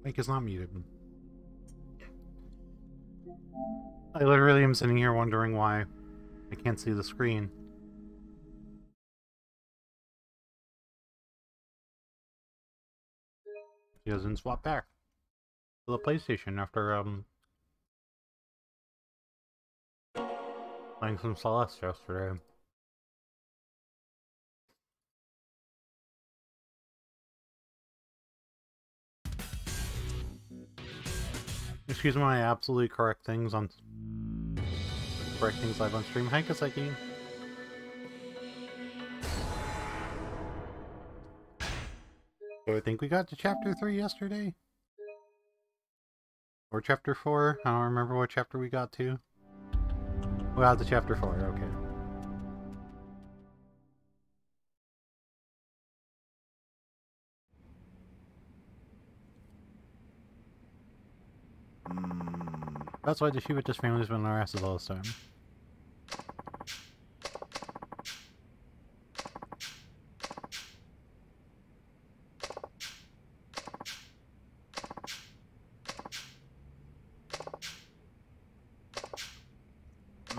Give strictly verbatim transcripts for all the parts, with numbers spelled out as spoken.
Mic is not muted. I literally am sitting here wondering why I can't see the screen. He doesn't swap back to the PlayStation after um playing some Celeste yesterday. Excuse my absolutely correct things on correct things live on stream. Hi Kaseki. So I think we got to chapter three yesterday. Or chapter four. I don't remember what chapter we got to. We got to chapter four, okay. That's why the Shibuya family's been on our asses all this time. Hmm?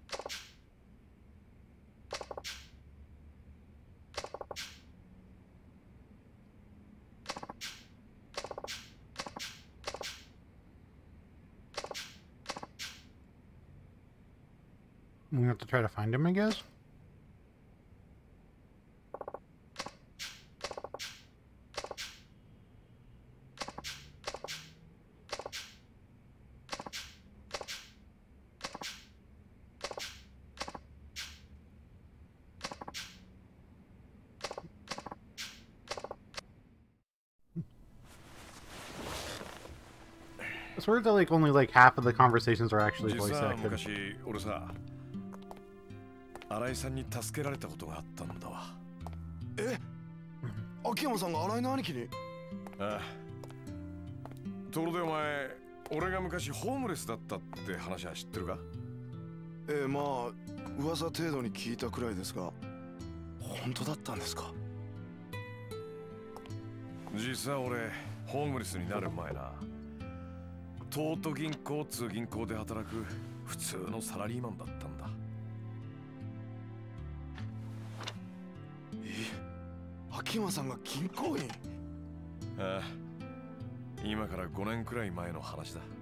We have to try to find him, I guess? It's weird that like only like half of the conversations are actually voice acted. 新井さんに助けられたことがあったんだわ。え、秋山さんが新井の兄貴に？ああ。ところでお前、俺が昔ホームレスだったって話は知ってるか？ええ、まあ噂程度に聞いたくらいですが、本当だったんですか？実際俺ホームレスになる前な、東都銀行通銀行で働く普通のサラリーマンだったんだ。 秋山さんが銀行員？ああ、今からごねんくらい前の話だ。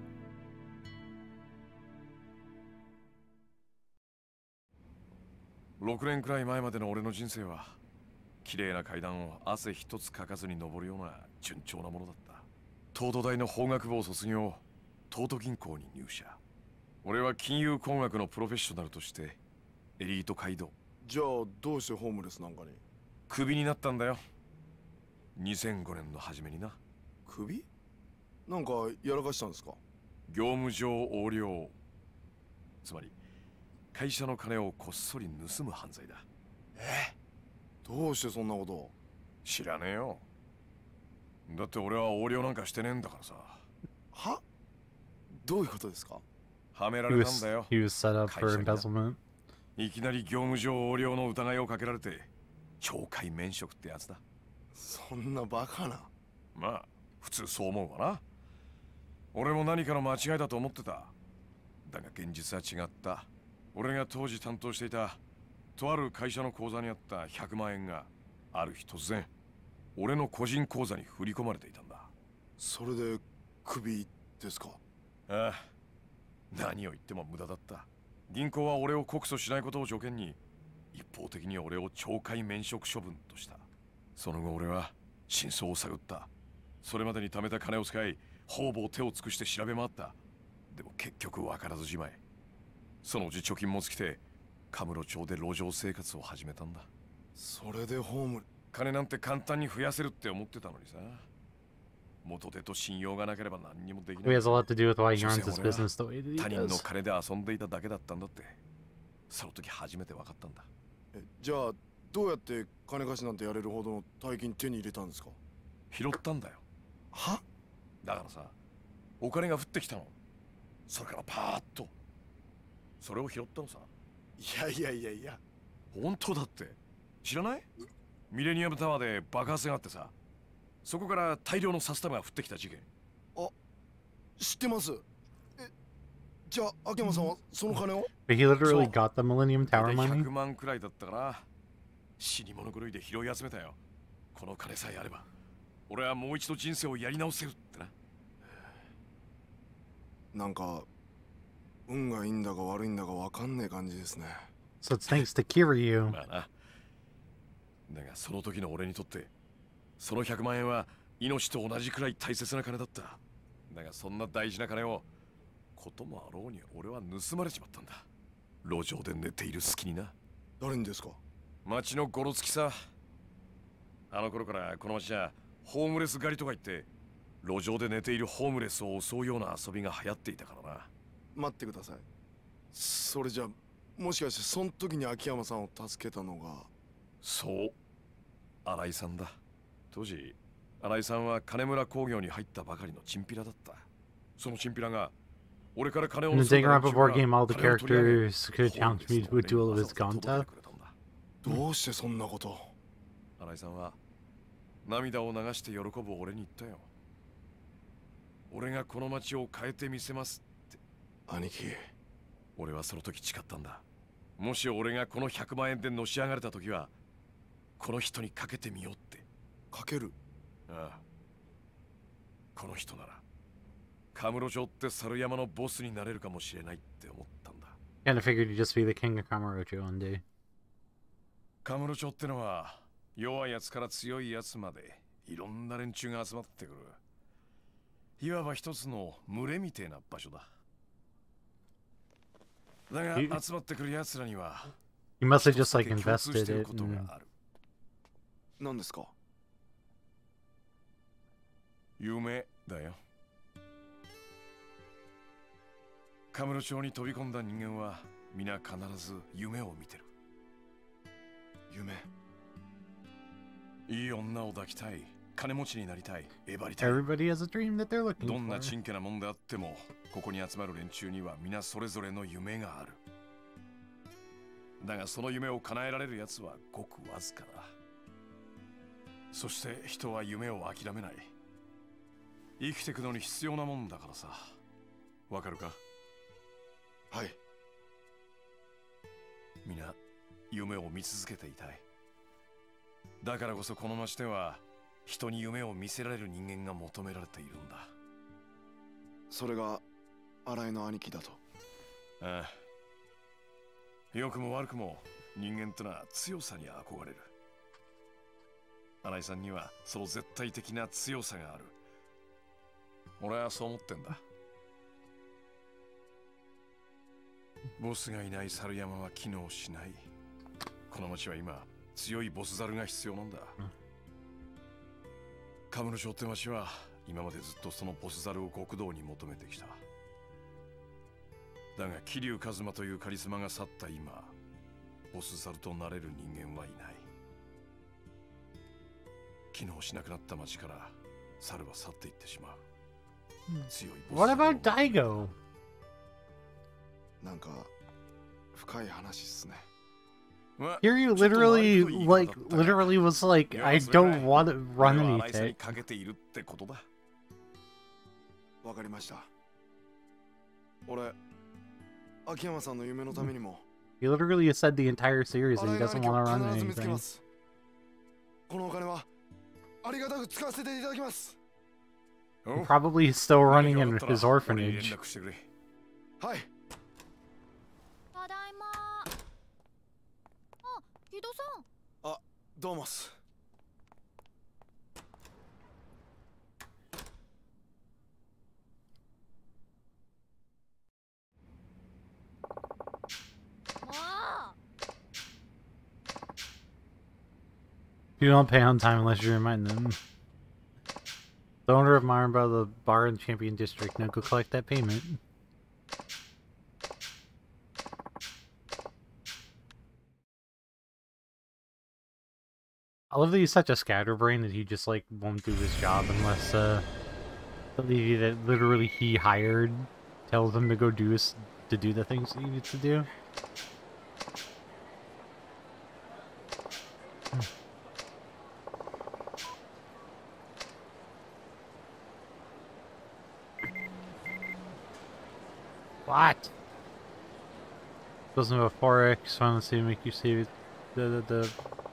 ろくねんくらい前までの俺の人生は綺麗な階段を汗一つかかずに登るような順調なものだった。東都大の法学部を卒業、東都銀行に入社。俺は金融工学のプロフェッショナルとしてエリート街道。じゃあどうしてホームレスなんかに？ クビになったんだよ。にせんごねんの初めにな。クビ？なんかやらかしたんですか？業務上横領。つまり会社の金をこっそり盗む犯罪だ。え？どうしてそんなことを？知らねえよ。だって俺は横領なんかしてねえんだからさ。は？どういうことですか？はめられたんだよ。 He was set up for embezzlement. いきなり業務上横領の疑いをかけられて。 懲戒免職ってやつだ。そんなバカな。まあ普通そう思うわな。俺も何かの間違いだと思ってた。だが現実は違った。俺が当時担当していたとある会社の口座にあったひゃくまんえんがある日突然俺の個人口座に振り込まれていたんだ。それでクビですか？ああ、何を言っても無駄だった。銀行は俺を告訴しないことを条件に 一方的に俺を懲戒免職処分とした。その後俺は真相を探った。それまでに貯めた金を使い、方々手を尽くして調べ回った。でも結局分からずじまい。そのうち貯金も尽きて、カムロ町で路上生活を始めたんだ。それでホーム金なんて簡単に増やせるって思ってたのにさ。元手と信用がなければ何にもできない。 He has a lot to do with why he runs his business the way that he does. 他人の金で遊んでいただけだったんだって。その時初めて分かったんだ。 じゃあどうやって金貸しなんてやれるほどの大金手に入れたんですか？拾ったんだよ。は？だからさ、お金が降ってきたの。それからパーッと。それを拾ったのさ。いやいやいやいや。本当だって。知らない？ミレニアムタワーで爆発があってさ。そこから大量の札束が降ってきた事件。 知ってます。え、じゃあ秋山さんはその金を But he literally got the Millennium Tower ひゃ money? くまんくらいだったかな。死に物狂いで拾い集めたよ。この金さえあれば俺はもう一度人生をやり直せるってな。 なんか運がいいんだか悪いんだかわかんねえ感じですね。 So it's thanks to Kiryu. まあな。だがその時の俺にとってそのひゃくまん円は命と同じくらい大切な金だった。だがそんな大事な金をこともあろうに俺は盗まれちまったんだ。路上で寝ている隙にな。 誰にですか？ 町のゴロつきさ。あの頃からこの町はホームレス狩りとか言って路上で寝ているホームレスを襲うような遊びが流行っていたからな。 待ってください。それじゃもしかしてその時に秋山さんを助けたのが。 そう、新井さんだ。当時新井さんは金村工業に入ったばかりのチンピラだった。そのチンピラが俺から金を In 盗 the んだ Danganronpa 連中が board game, all the 金を取り上げ characters could challenge me to a duel with ホームレスの Ganta. 俺にわざわざ届けてくれたんだ。 どうしてそんなこと？ 新井さんは涙を流して喜ぶ俺に言ったよ。俺がこの町を変えてみせますって。 兄貴、 俺はその時誓ったんだ。もし俺がこのひゃくまん円でのし上がれた時はこの人にかけてみようって。 かける？ ああ、この人ならカムロ町って猿山のボスになれるかもしれないって思ったんだ。 Kinda figured you'd just be the king of Kamurocho one day. カムロ町ってのは弱いやつから強いやつまでいろんな連中が集まってくる。いわば一つの群れみてえな場所だ。だが集まってくるやつらには You must have 一 just つだ like け共通し invested てる it. ことが And... ある。 何ですか？ 夢だよ。カムロ町に飛び込んだ人間は皆必ず夢を見てる。 夢。 いい女を抱きたい、金持ちになりたい、えばりたい。 Everybody has a dream that they're looking どんな for. ちんけなもんであってもここに集まる連中には皆それぞれの夢がある。だがその夢を叶えられるやつはごくわずかだ。そして人は夢を諦めない。生きていくのに必要なもんだからさ。わかるか？ はい。 皆夢を見続けていたい。だからこそこの町では人に夢を見せられる人間が求められているんだ。 それが新井の兄貴だと。 ああ、良くも悪くも人間ってのは強さに憧れる。新井さんにはその絶対的な強さがある。俺はそう思ってんだ。ボスがいない猿山は機能しない。この町は今強いボス猿が必要なんだ。カムロ町って町は今までずっとそのボス猿を極道に求めてきた。だが桐生一馬というカリスマが去った今、ボス猿となれる人間はいない。機能しなくなった町から猿は去っていってしまう。強いボス What 猿を about Daigo? なんか深い話っすね。 Kiryu literally, like, literally was like, I don't want to run anything. かけているってことだ。 わかりました。俺、秋山さんの夢のためにも。 He literally has said the entire series that he doesn't want to run 必ず見つけ anything. ます。このお金はありがたく使わせていただきます。 Probably still running in his orphanage. はい。 ただいま。あ、木戸さん。 あ、どうもっす。 You don't pay on time unless you remind them. The owner of Marimba, the bar in Champion District. Now go collect that payment. I love that he's such a scatterbrain that he just like won't do his job unless uh the lady that literally he hired tells him to go do his, to do the things he needs to do. Hmm. What? Doesn't have a four X, so let's see, make you see the the the.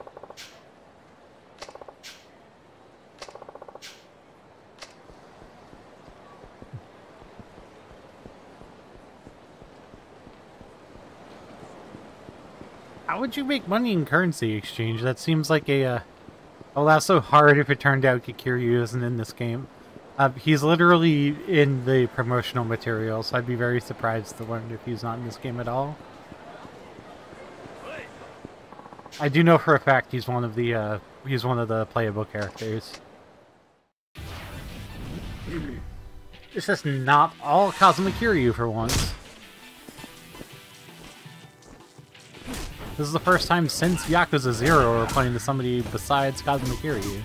How would you make money in currency exchange? That seems like a, uh... Oh, that's so hard if it turned out Kikiryu isn't in this game. Uh, he's literally in the promotional material, so I'd be very surprised to learn if he's not in this game at all. I do know for a fact he's one of the, uh... he's one of the playable characters. It's just not all Kazuma Kiryu for once. This is the first time since Yakuza Zero we're playing to somebody besides Kazuma Kiryu.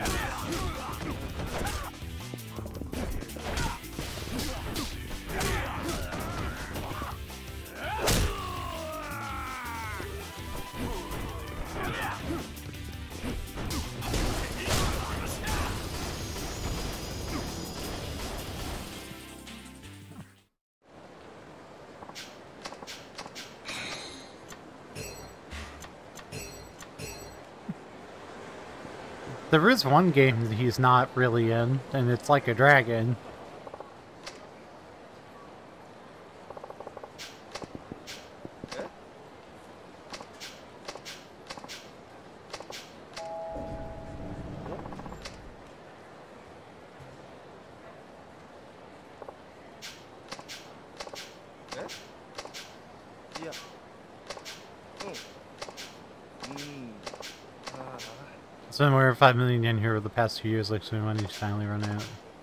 There is one game that he's not really in, and it's like a dragon. It's been over five million yen here over the past two years, like so money's finally run out.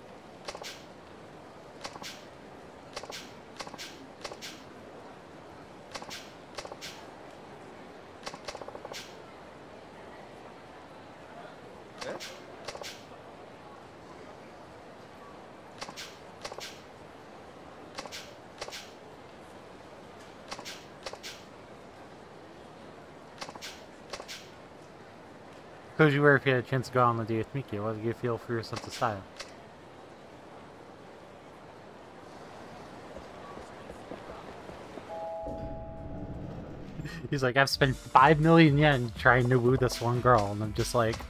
Koji, where if you had a chance to go on the date with Miki, what did you feel for your sense of style? He's like, I've spent five million yen trying to woo this one girl, and I'm just like...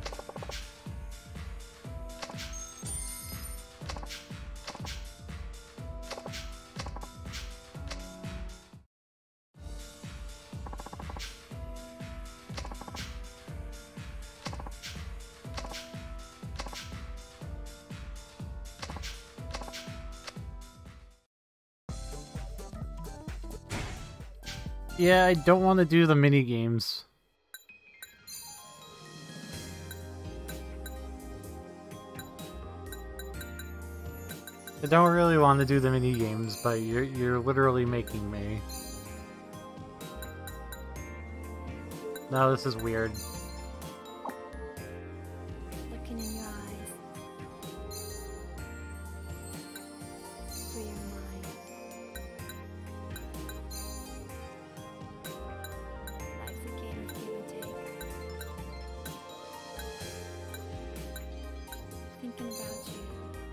Yeah, I don't want to do the mini games. I don't really want to do the mini games, but you're you're literally making me. No, this is weird. Looking in your eyes. Free your mind. Life's a game of give and take. Thinking about you.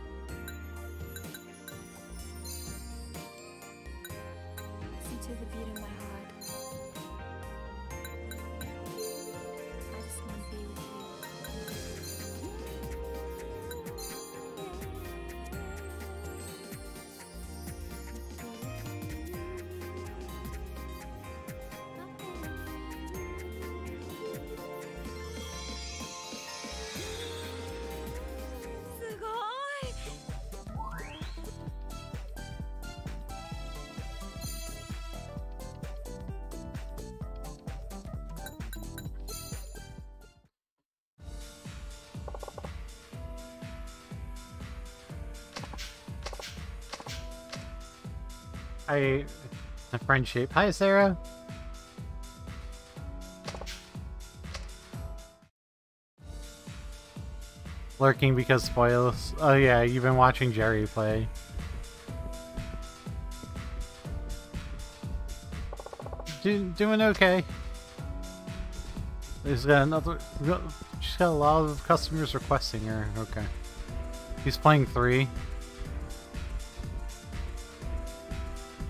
Listen to the beat of my heart. I just want to be with I... a friendship. Hi, Sarah! Lurking because spoils. Oh yeah, you've been watching Jerry play. Do, doing okay. He's got another... She's got a lot of customers requesting her. Okay. He's playing three.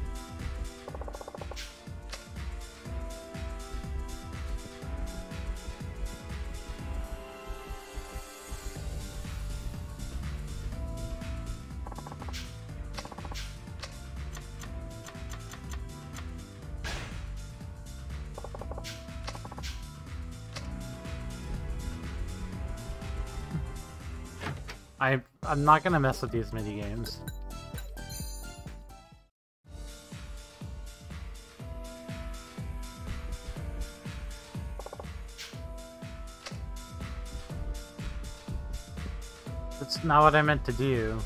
I, I'm not gonna mess with these mini games. That's not what I meant to do.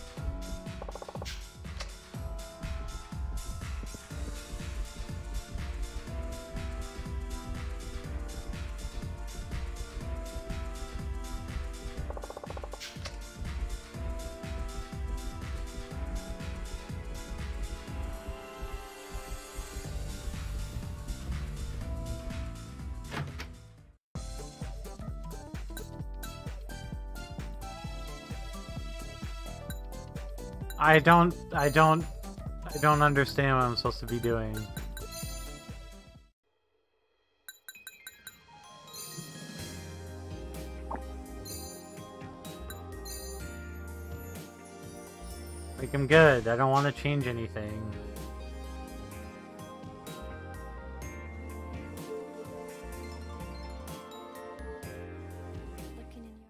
I don't, I don't, I don't understand what I'm supposed to be doing. Like, I'm good. I don't want to change anything. Looking in your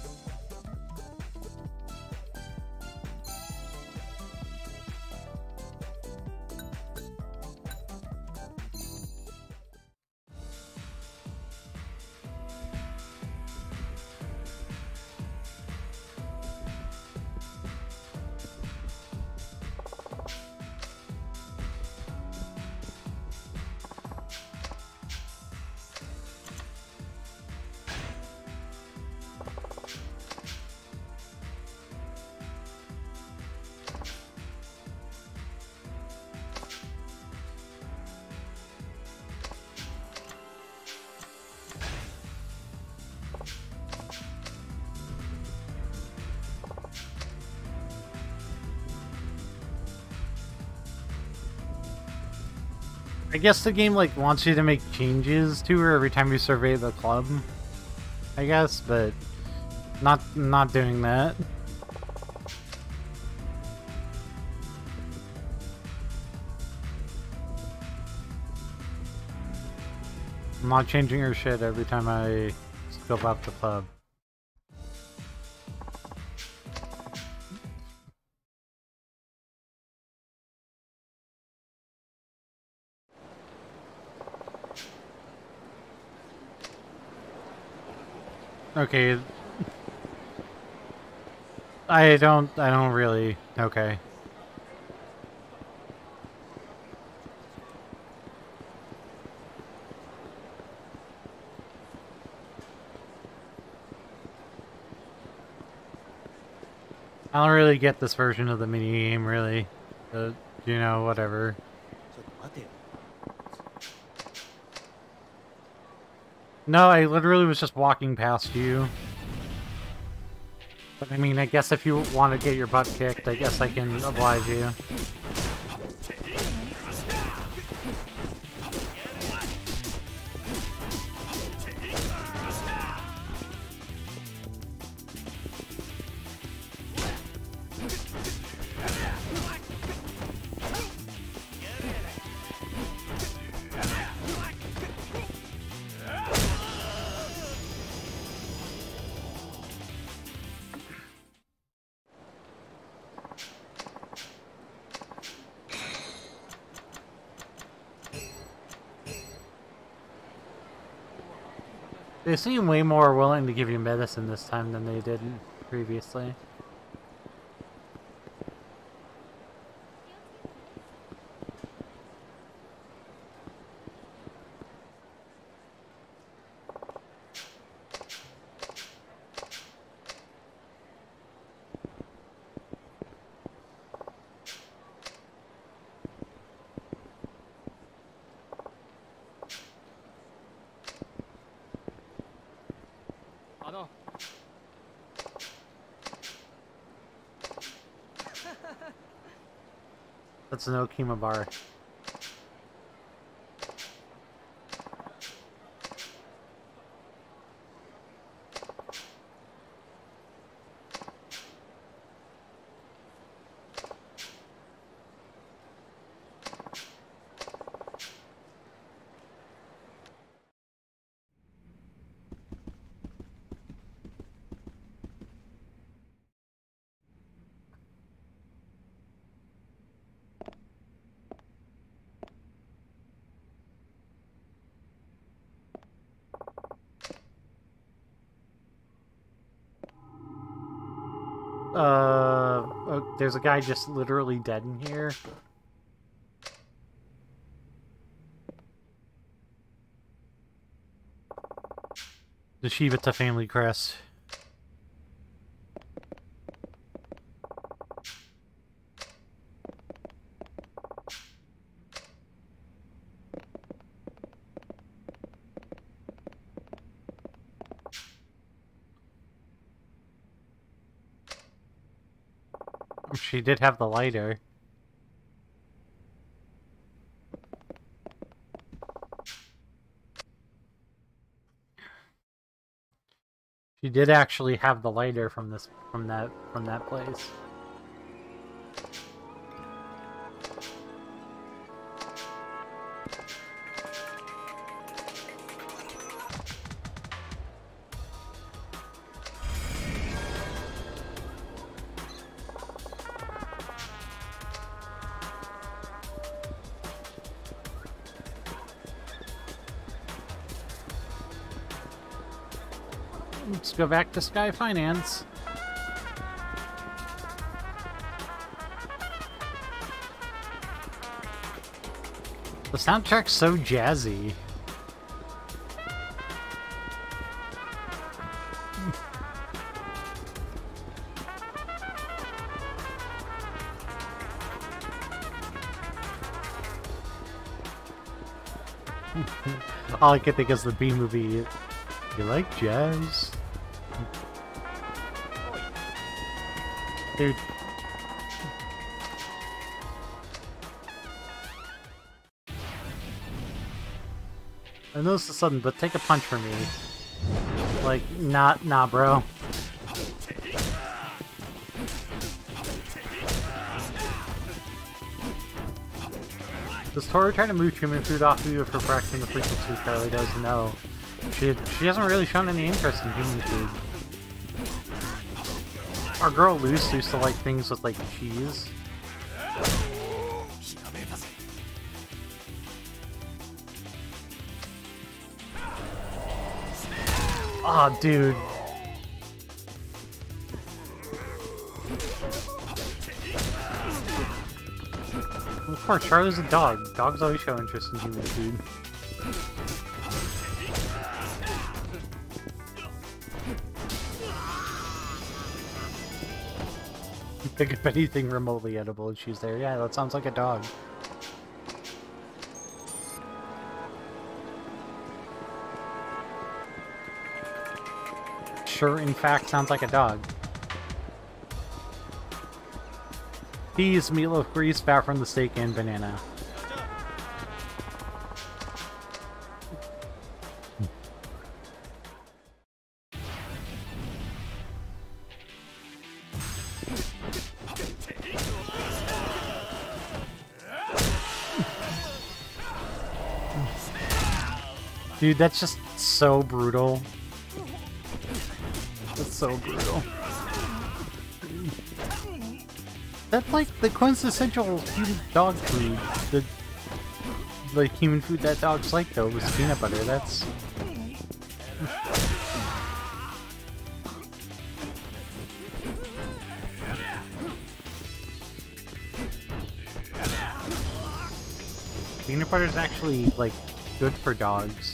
I guess the game, like, wants you to make changes to her every time you survey the club. I guess, but not, not doing that. I'm not changing her shit every time I scope out the club. Okay. I don't, I don't really, okay. I don't really get this version of the minigame, really. But, you know, whatever. No, I literally was just walking past you. But I mean, I guess if you want to get your butt kicked, I guess I can oblige you. They seem way more willing to give you medicine this time than they did previously. That's an Okima bar. Uh, oh, there's a guy just literally dead in here. The Shibata family crest. She did have the lighter. She did actually have the lighter from this from that from that place. Let's go back to Sky Finance. The soundtrack's so jazzy. All I can think is the B movie. You like jazz? Dude. I know this is sudden, but take a punch from me. Like, not, nah, bro. Does Tora try to move human food off of you for practicing the frequency? Carly does no. She, she hasn't really shown any interest in human food. Our girl Luce used to like things with like cheese. Aw, oh, dude. Of course, Charlie's a dog. Dogs always show interest in human food. Think of anything remotely edible and she's there. Yeah, that sounds like a dog. Sure, in fact, sounds like a dog. Peas, meatloaf, grease, fat from the steak, and banana. Dude, that's just so brutal. That's so brutal. That's like the quintessential human dog food. The like human food that dogs like though was peanut butter. That's peanut butter is actually like good for dogs.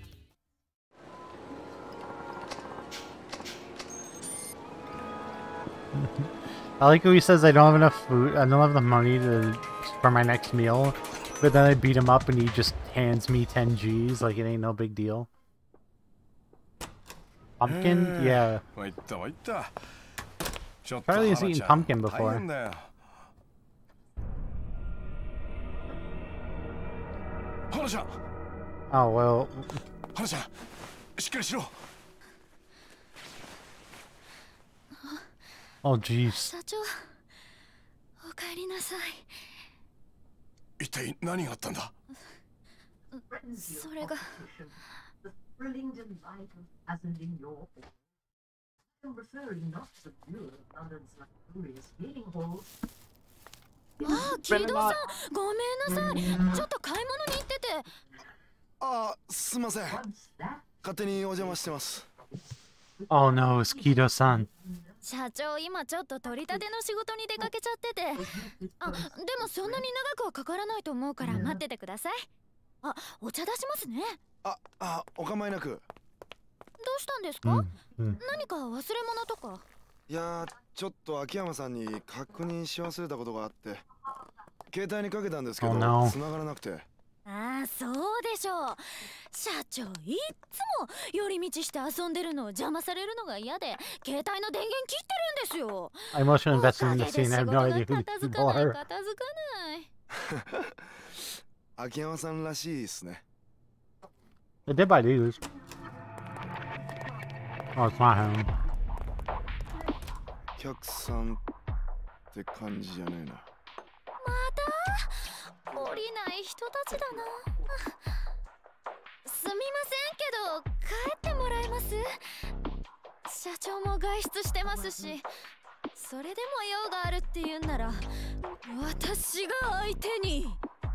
I like how he says I don't have enough food, I don't have the money to for my next meal, but then I beat him up and he just hands me ten G's like it ain't no big deal. Pumpkin? Yeah. Charlie has eaten pumpkin before. Oh well. Oh jeez. 社長、お帰りなさい。 一体何があったんだ？ それが。ああ、木戸さん、ごめんなさい。ちょっと買い物に行ってて。 ああ、すみません。勝手にお邪魔してます。 Oh no, it's Kido-san. 社長今ちょっと取り立ての仕事に出かけちゃってて、あ、でもそんなに長くはかからないと思うから待っててください。あ、お茶出しますね。 あ、あ、お構いなく。 どうしたんですか？ うん、 何か忘れ物とか？ いやー、ちょっと秋山さんに確認し忘れたことがあって、携帯にかけたんですけど、 Oh, no. 繋がらなくて。 ああ、そうでしょう。社長いっつも寄り道して遊んでるのを邪魔されるのが嫌で携帯の電源切ってるんですよ。 I emotionally invested in the おかげで scene. I 仕 have 事 no が idea who 片 these 付 people かない are. 片付かない。 秋山さんらしいですね。 They did buy these. Oh, it's not him. お客さんって感じじゃねえな。 また降りない人たちだな。すみませんけど帰ってもらえます？社長も外出してますし、それでも用があるって言うんなら私が相手に。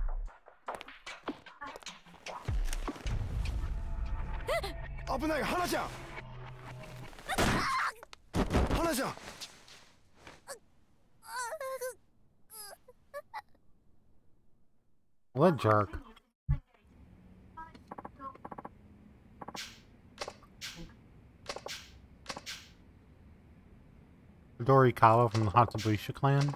危ない、花ちゃん。花ちゃん。 What a jerk. Dorikawa from the Hatsubusha clan.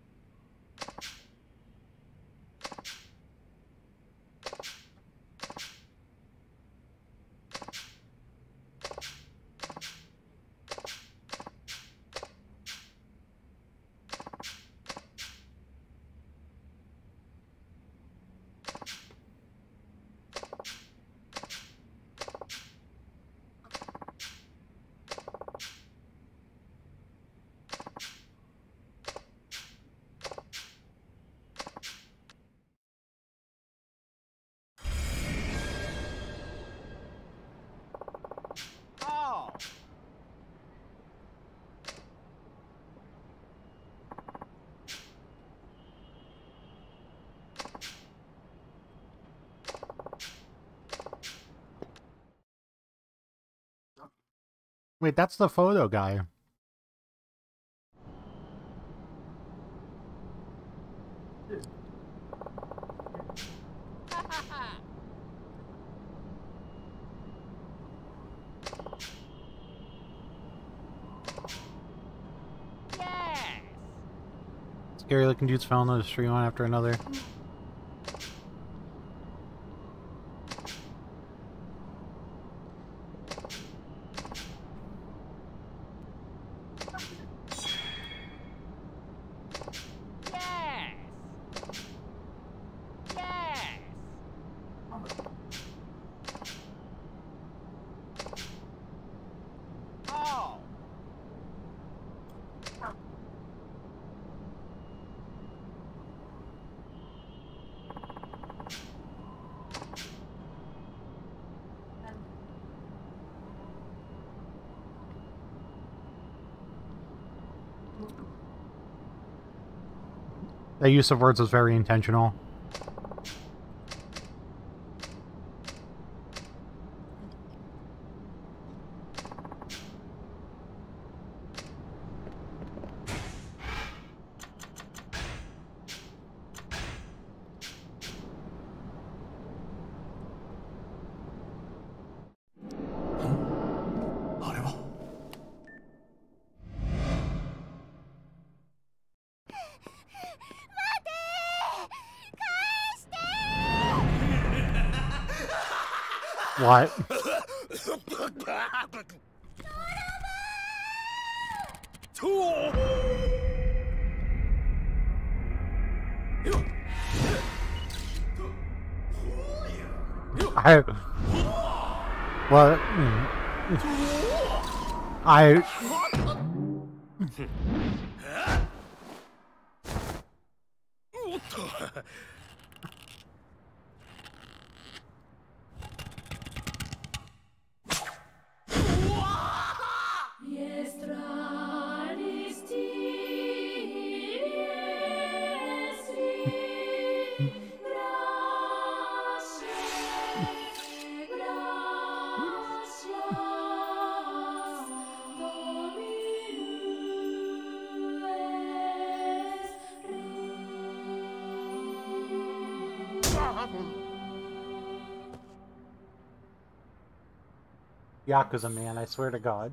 Wait, that's the photo guy. Scary looking dudes fell into the street one after another. The use of words was very intentional. What? I... What? I... Yakuza man, I swear to God.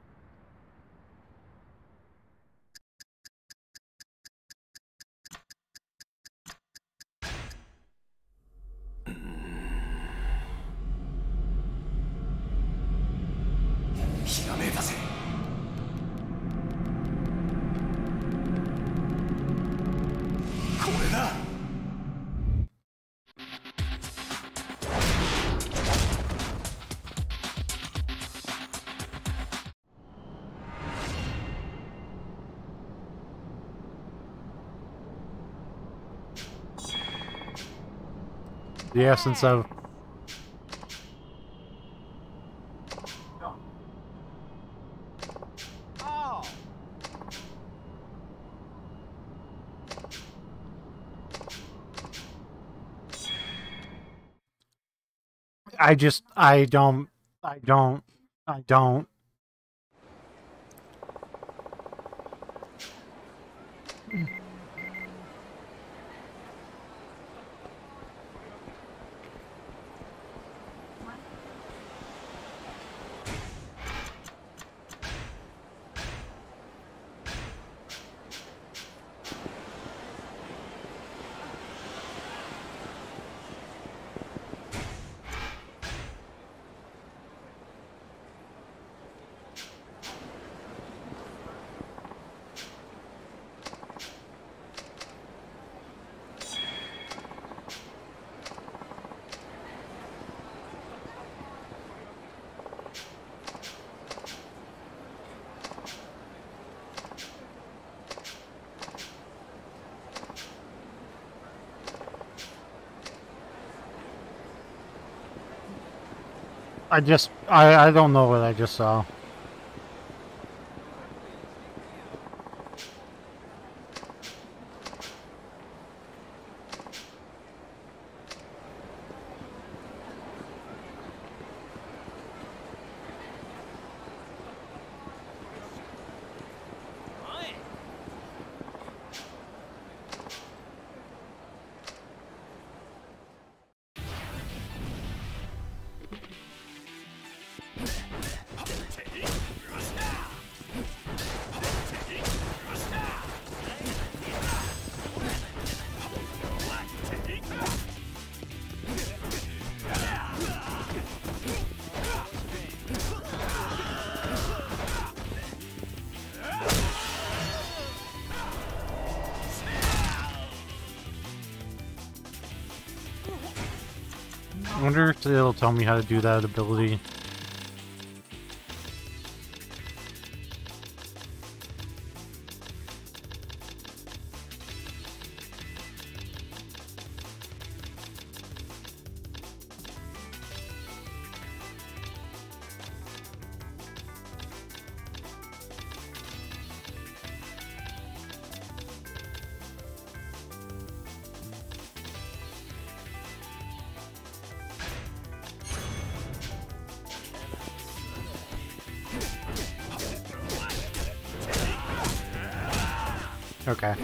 The essence of I just I don't I don't I don't I just, I, I don't know what I just saw. I wonder if it'll tell me how to do that ability. Okay.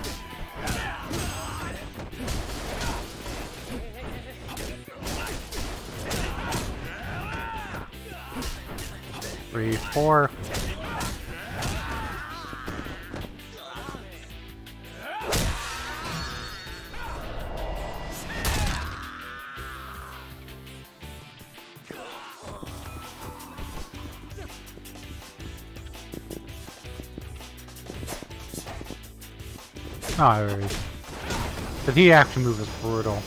Three, four. Oh, but the action move is brutal.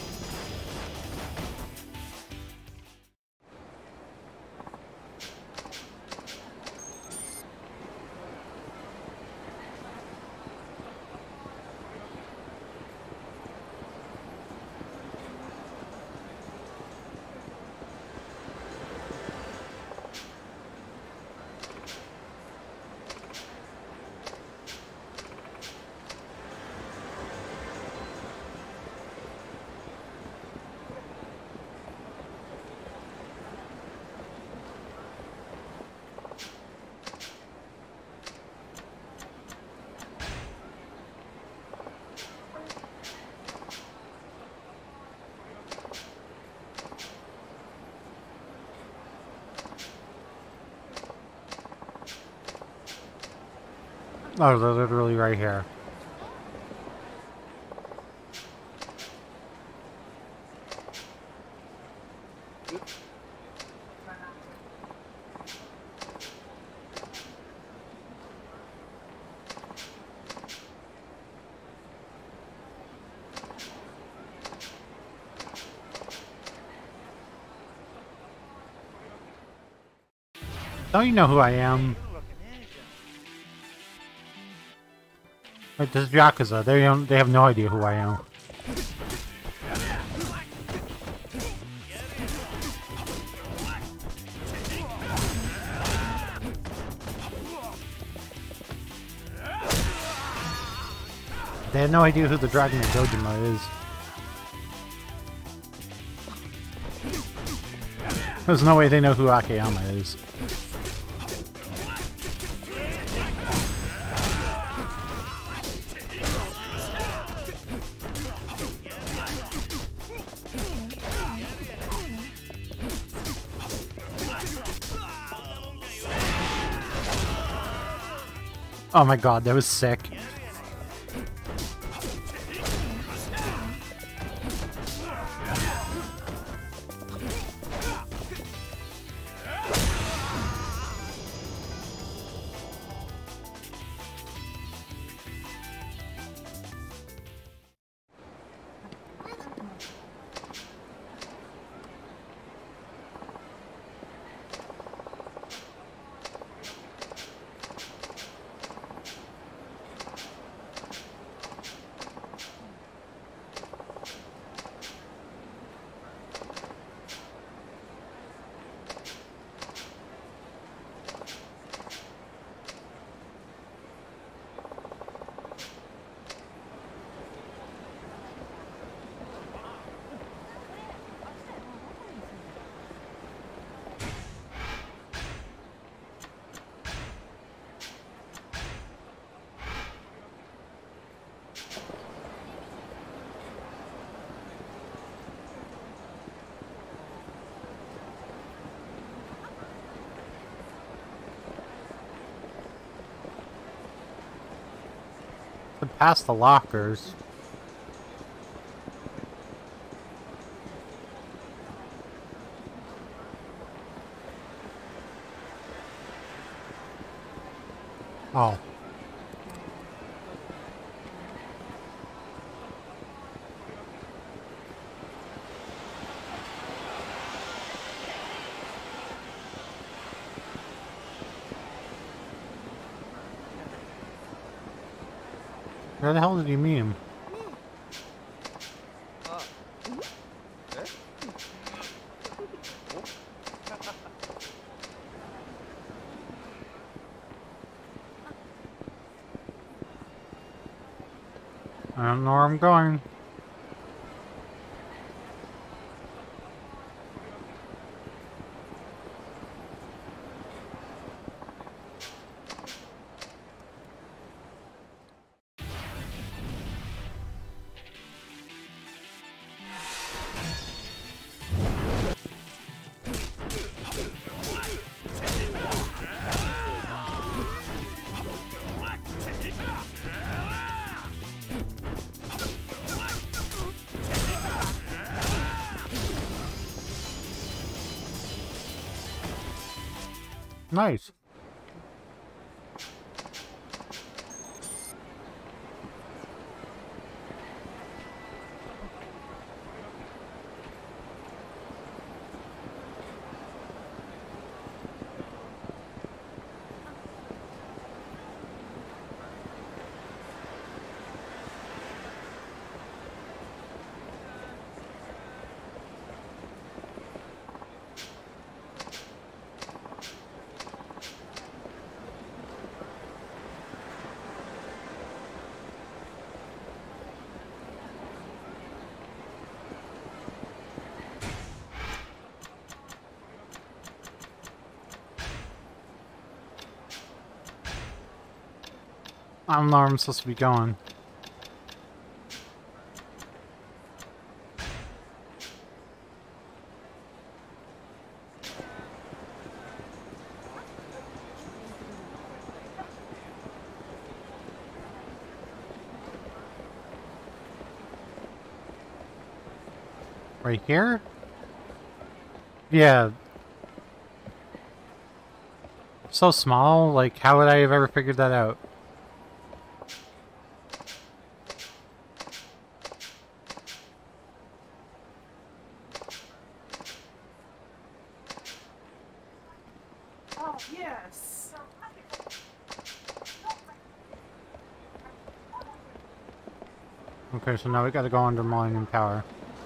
Oh, they're literally right here. Don't you know who I am? Like, this is Yakuza. They don't. They have no idea who I am. They have no idea who the Dragon of Dojima is. There's no way they know who Akiyama is. Oh my god, that was sick. Past the lockers. Oh. Where the hell did you meet him? I don't know where I'm going. Nice. I don't know where I'm supposed to be going. Right here? Yeah. So small, like, how would I have ever figured that out? Oh, yes. Okay, so now we gotta go under Millennium Tower.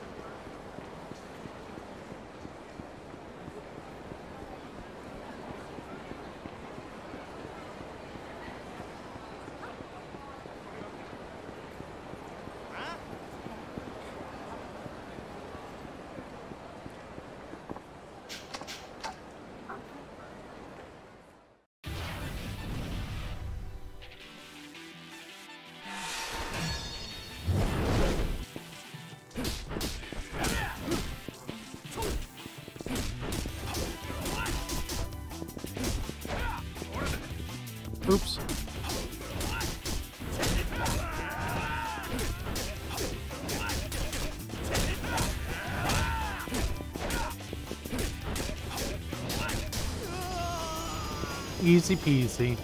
Oops. Easy peasy.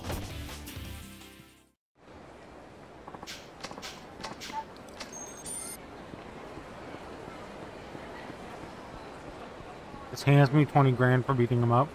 This hands me twenty grand for beating him up.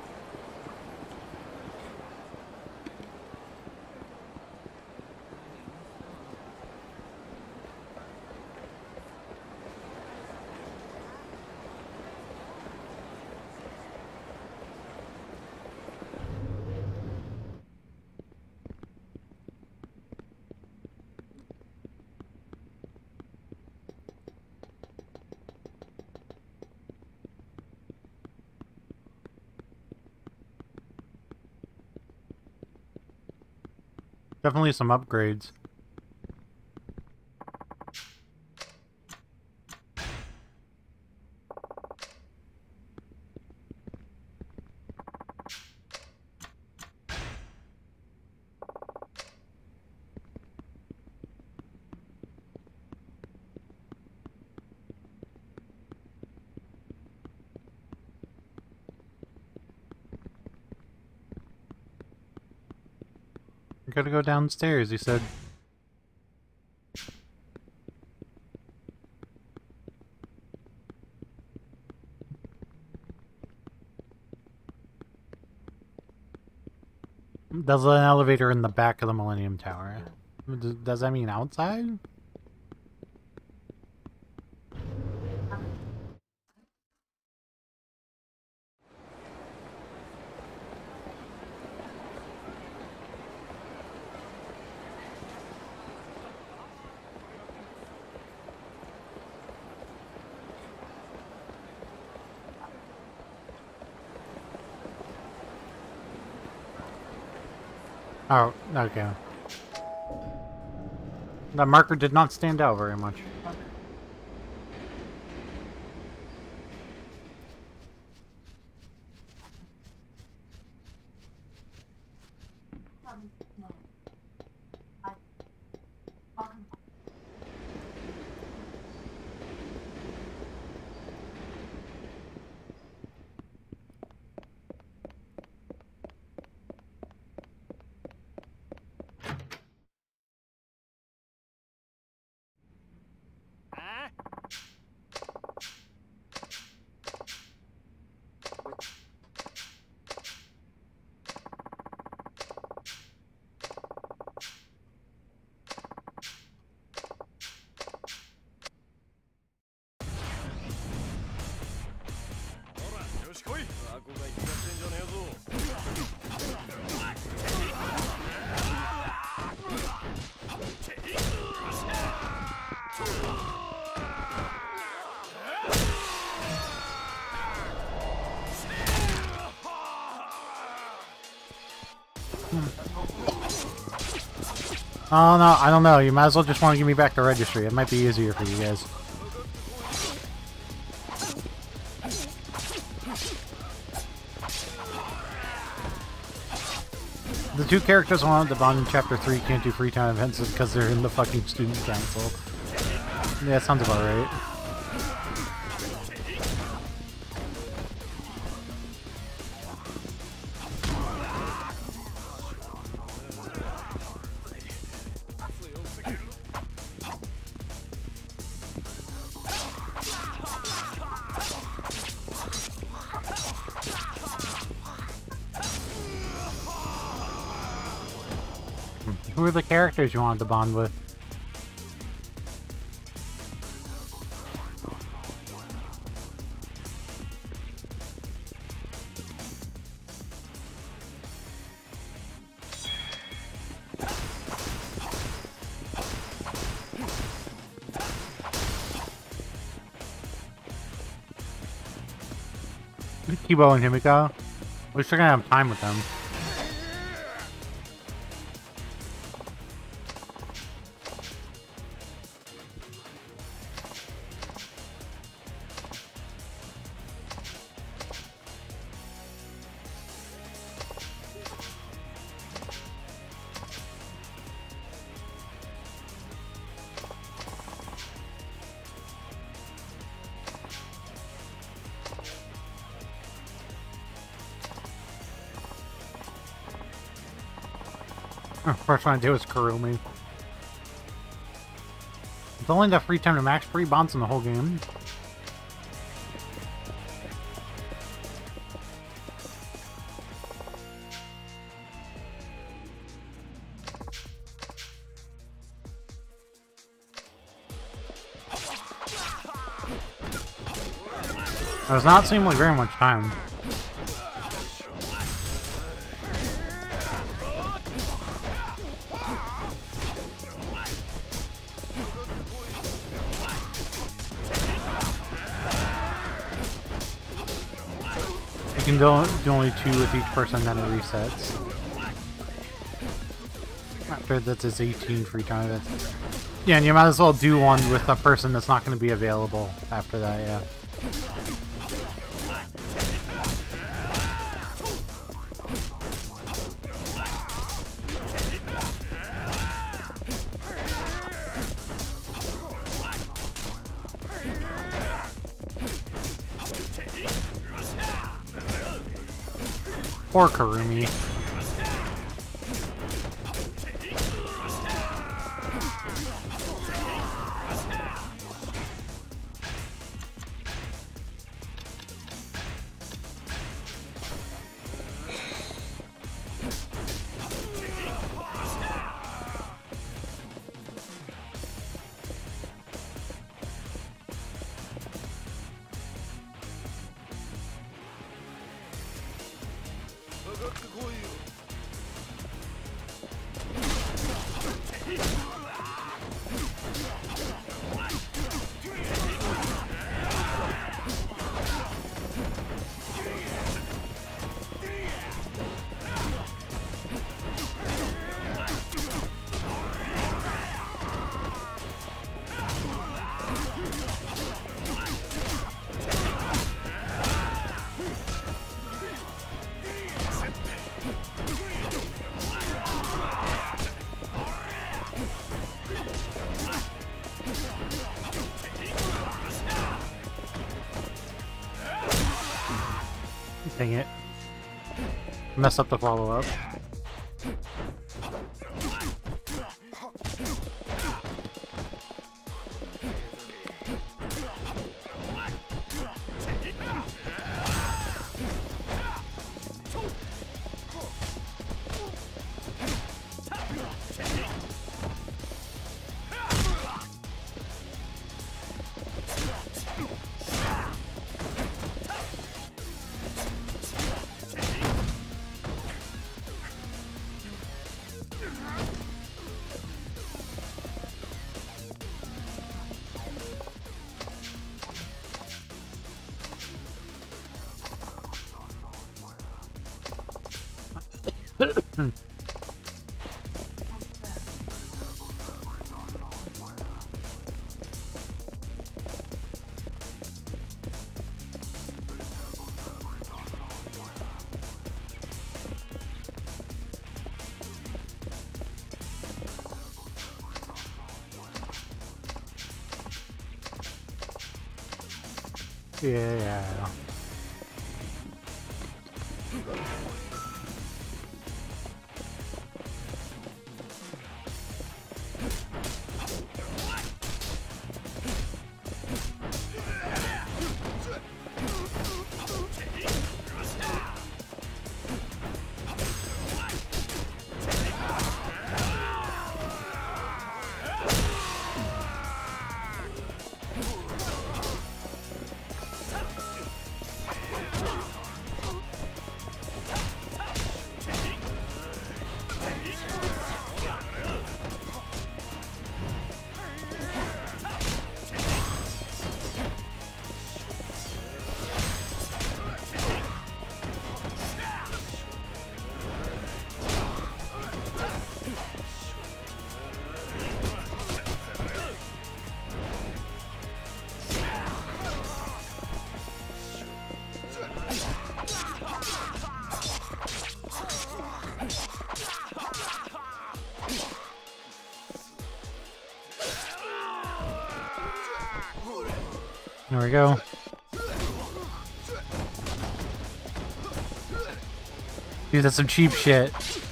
Definitely some upgrades. We gotta go downstairs, he said. There's an elevator in the back of the Millennium Tower. Does that mean outside? Oh, okay. That marker did not stand out very much. Oh no, I don't know. You might as well just want to give me back the registry. It might be easier for you guys. The two characters I wanted to bond in Chapter three can't do free time events because they're in the fucking student council. Yeah, that sounds about right. Who are the characters you wanted to bond with? Kibo and Himiko. We're still gonna have time with them. First one I did was Kurumi. It's only the free time to max free bonds in the whole game. It does not seem like very much time. You can do, do only two with each person, then it resets. After that's its eighteen free time. That's, yeah, and you might as well do one with a person that's not going to be available after that, yeah. Poor Kurumi. Dang it. Mess up the follow-up. Yeah. There we go. Dude, that's some cheap shit.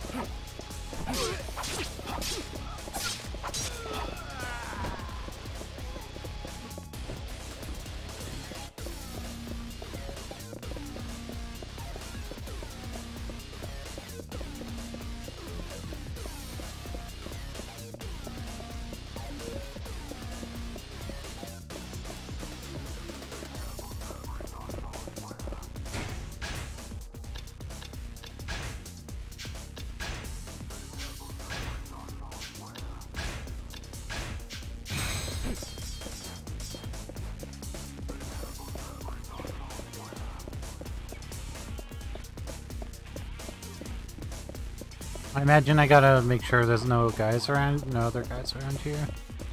I imagine I gotta make sure there's no guys around, no other guys around here.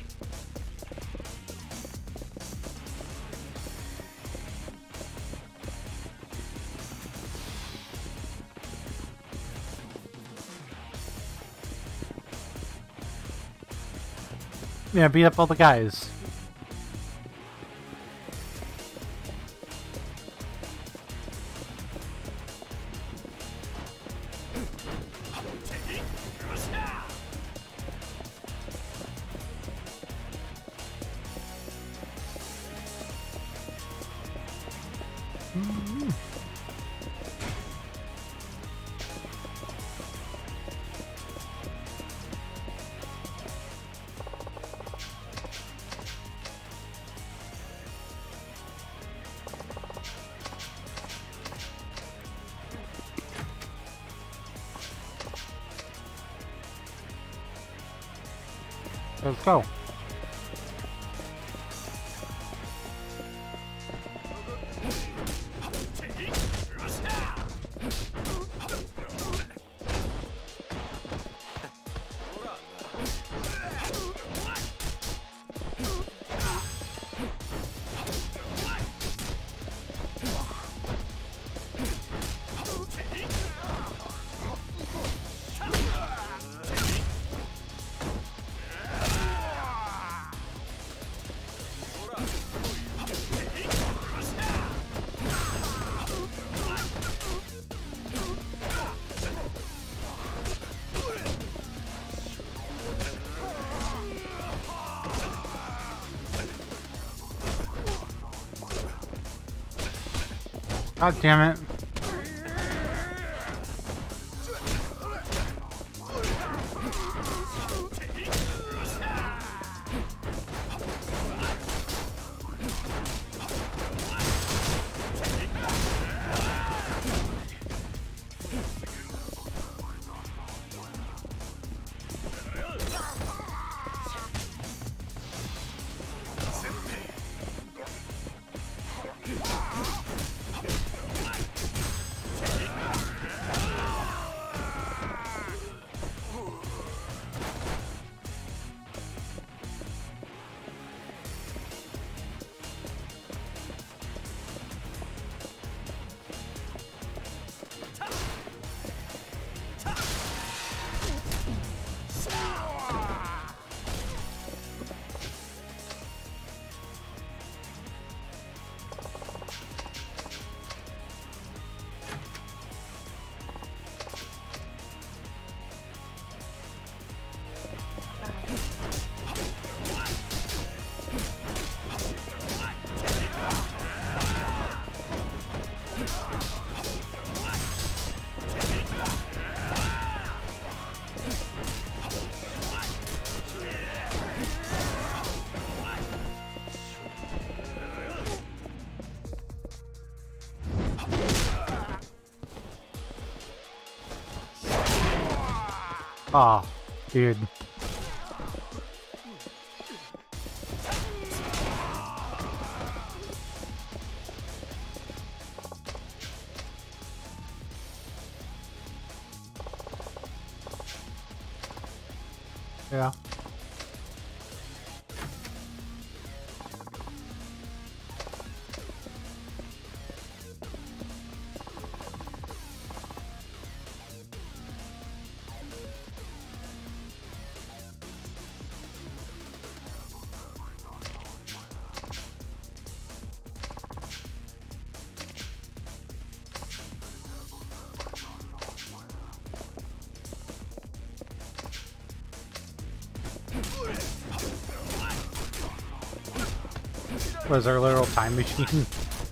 Yeah, beat up all the guys. Let's go. God damn it. Aw, oh, dude. Yeah. Was our little time machine.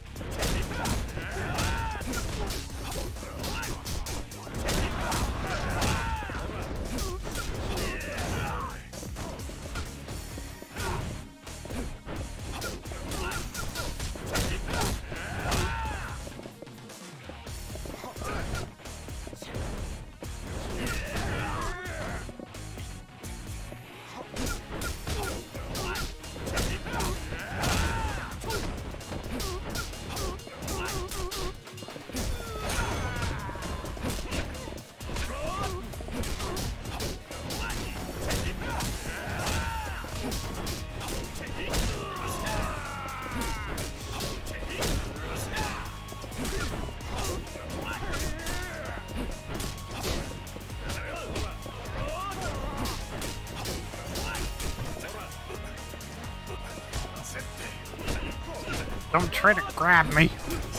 Don't try to grab me.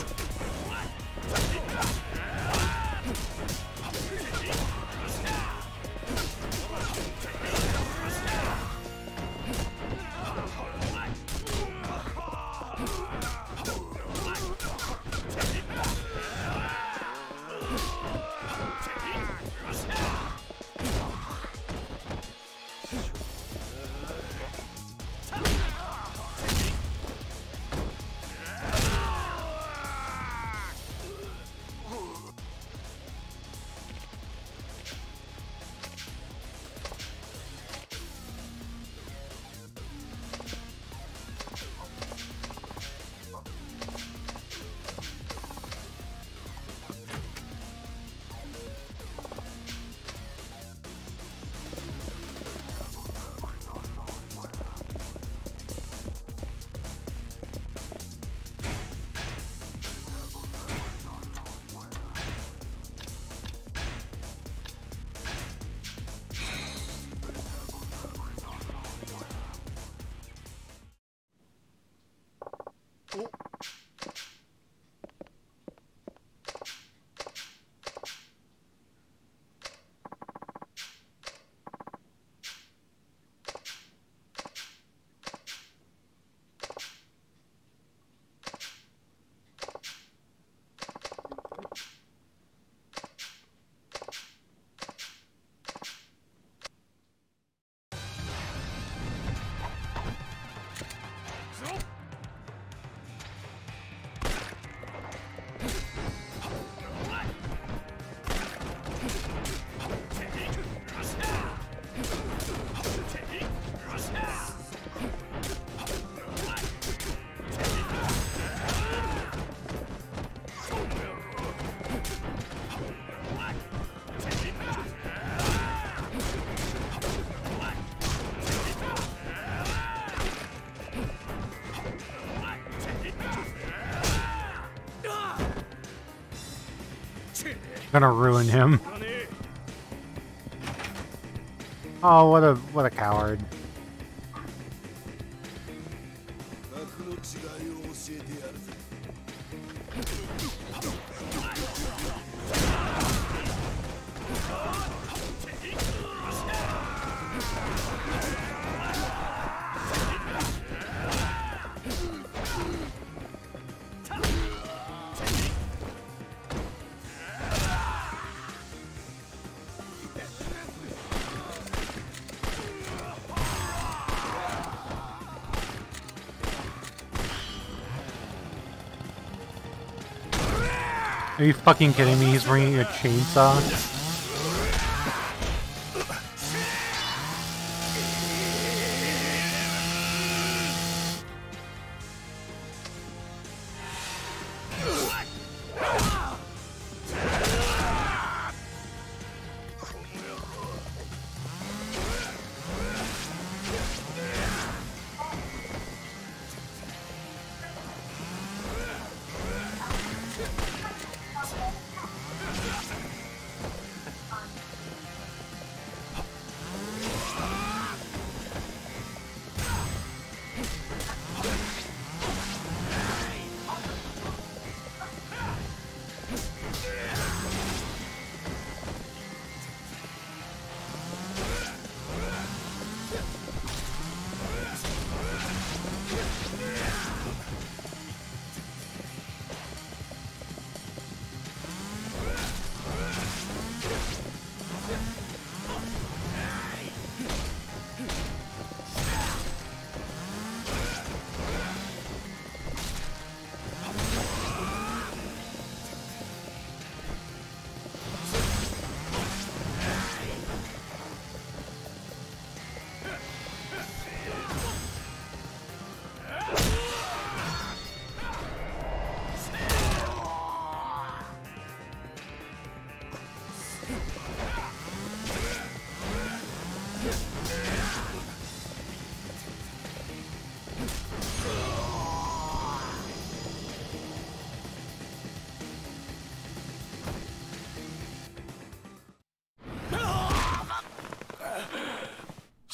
Gonna ruin him. Oh, what a what a coward. Are you fucking kidding me? He's bringing a chainsaw?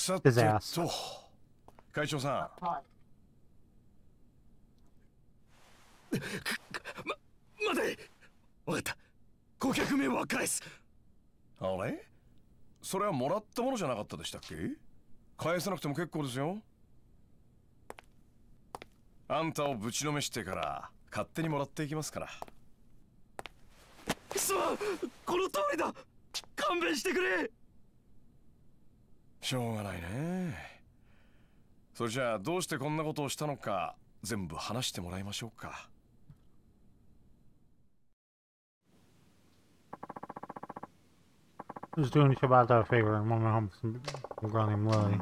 his ass. 会長さん。 ま、待て。わかった。顧客名は返す。 あれ？それはもらったものじゃなかったでしたっけ？返さなくても結構ですよ。あんたをぶちのめしてから勝手にもらっていきますから。 すまん、この通りだ。勘弁してくれ。 しょうがないね。それじゃあどうしてこんなことをしたのか全部話してもらいましょうか。 Who's doing Shibata a favor and want to help some girl named Lily.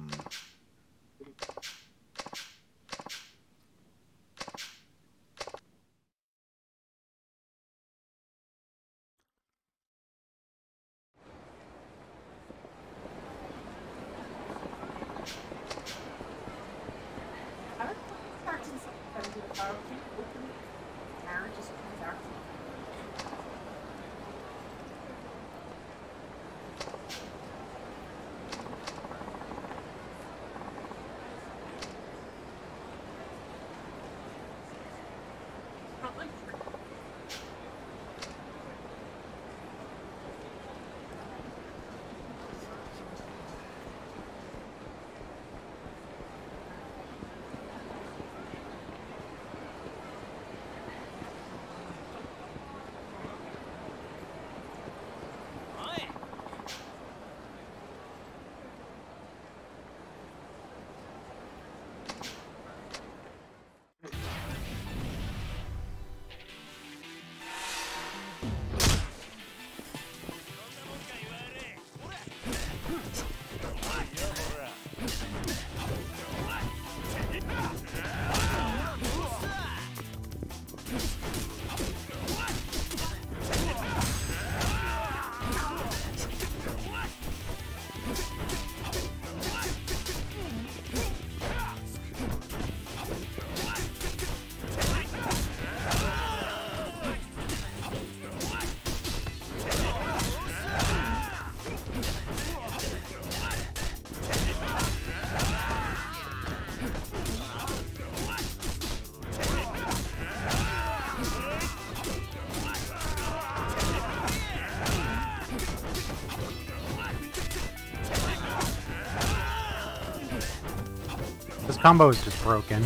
This combo is just broken.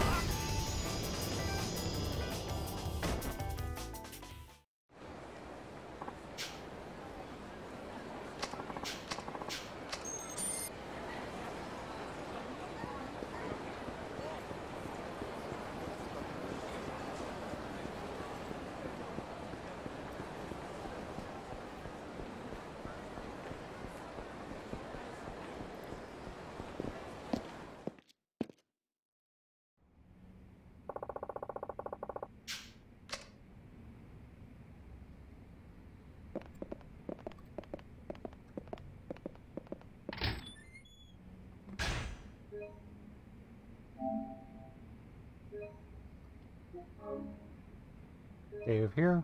Dave here.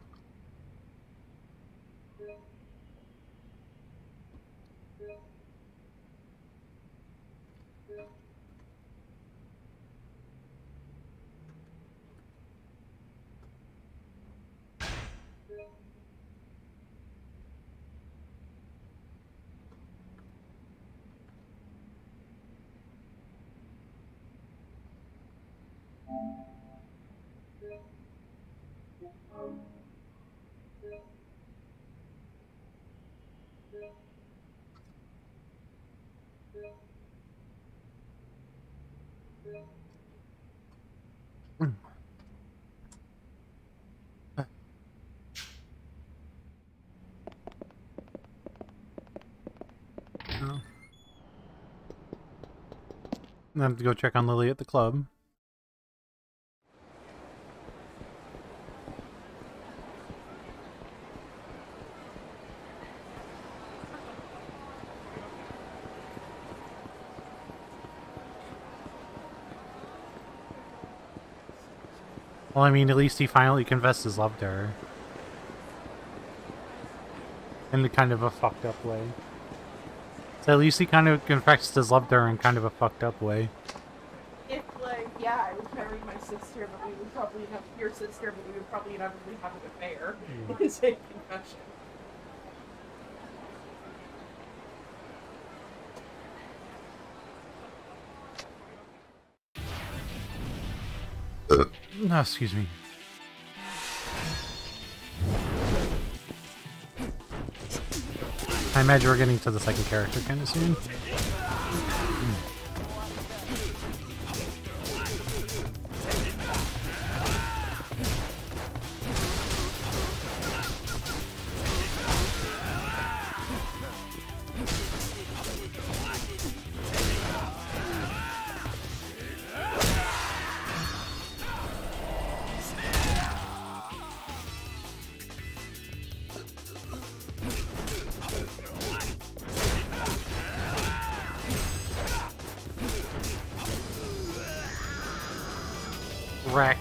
Oh. I have to go check on Lily at the club. Well, I mean, at least he finally confessed his love to her. In a kind of a fucked up way. So at least he kind of confessed his love to her in kind of a fucked up way. If, like, yeah, I would marry my sister, but we would probably have your sister, but we would probably inevitably have an affair. Mm. Is a confession. No, excuse me. I imagine we're getting to the second character kind of soon. Wreck.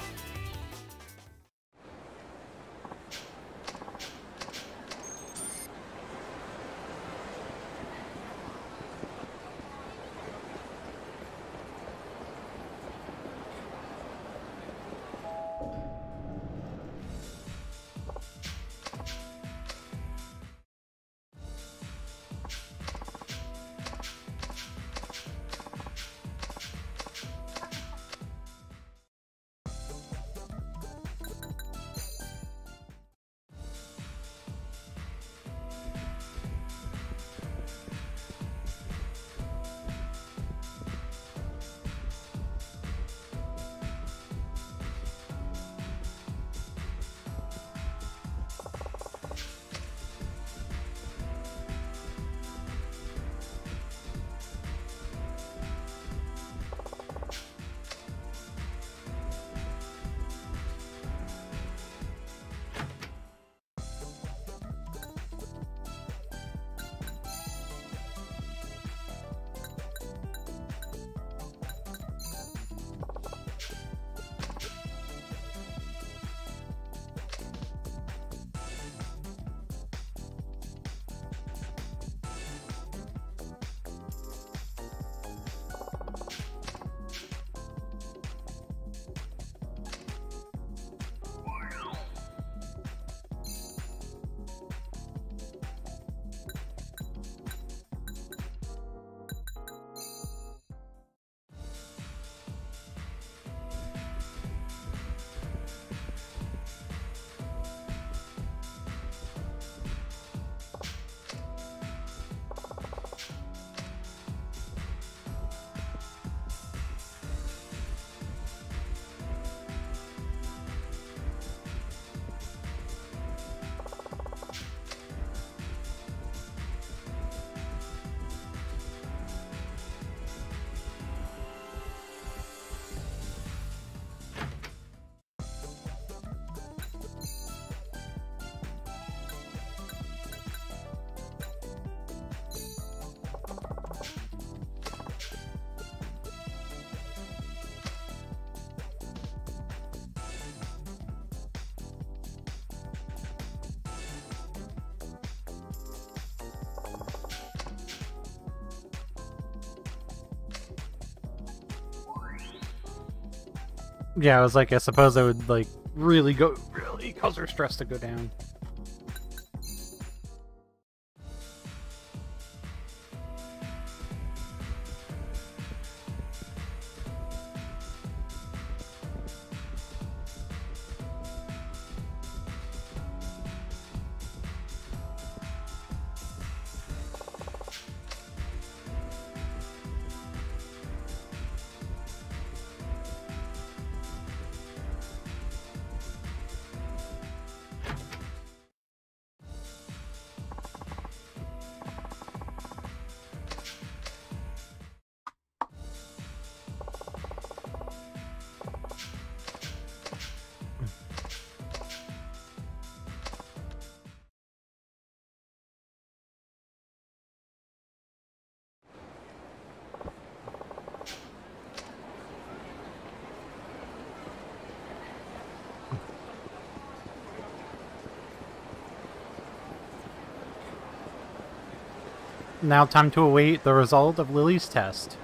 Yeah, I was like, I suppose I would, like, really go, really cause her stress to go down. now time to await the result of Lily's test.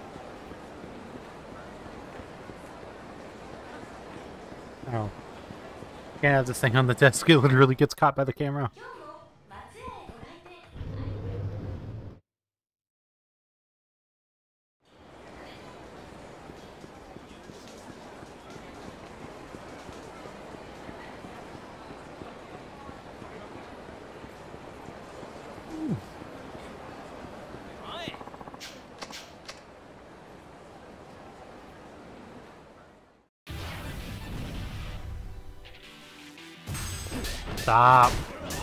Oh. Can't have this thing on the desk, it literally gets caught by the camera. Stop.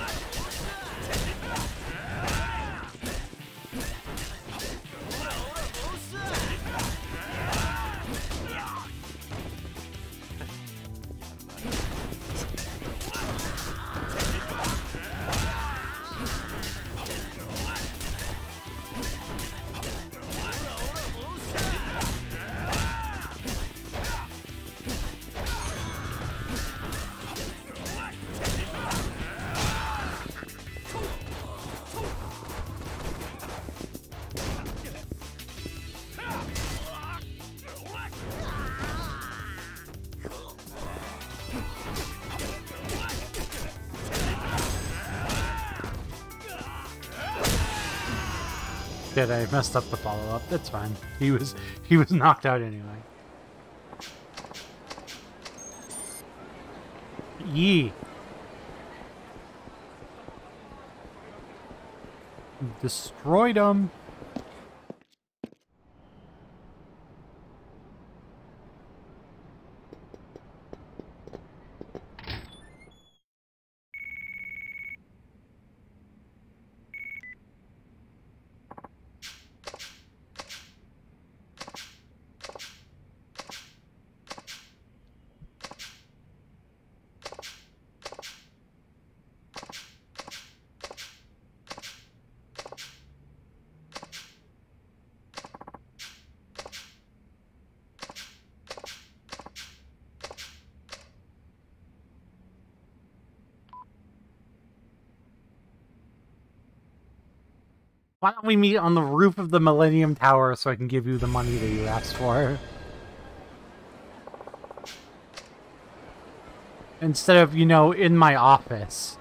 Shit, I messed up the follow-up. That's fine. He was he was knocked out anyway. Yee. Destroyed him. Why don't we meet on the roof of the Millennium Tower so I can give you the money that you asked for? Instead of, you know, in my office.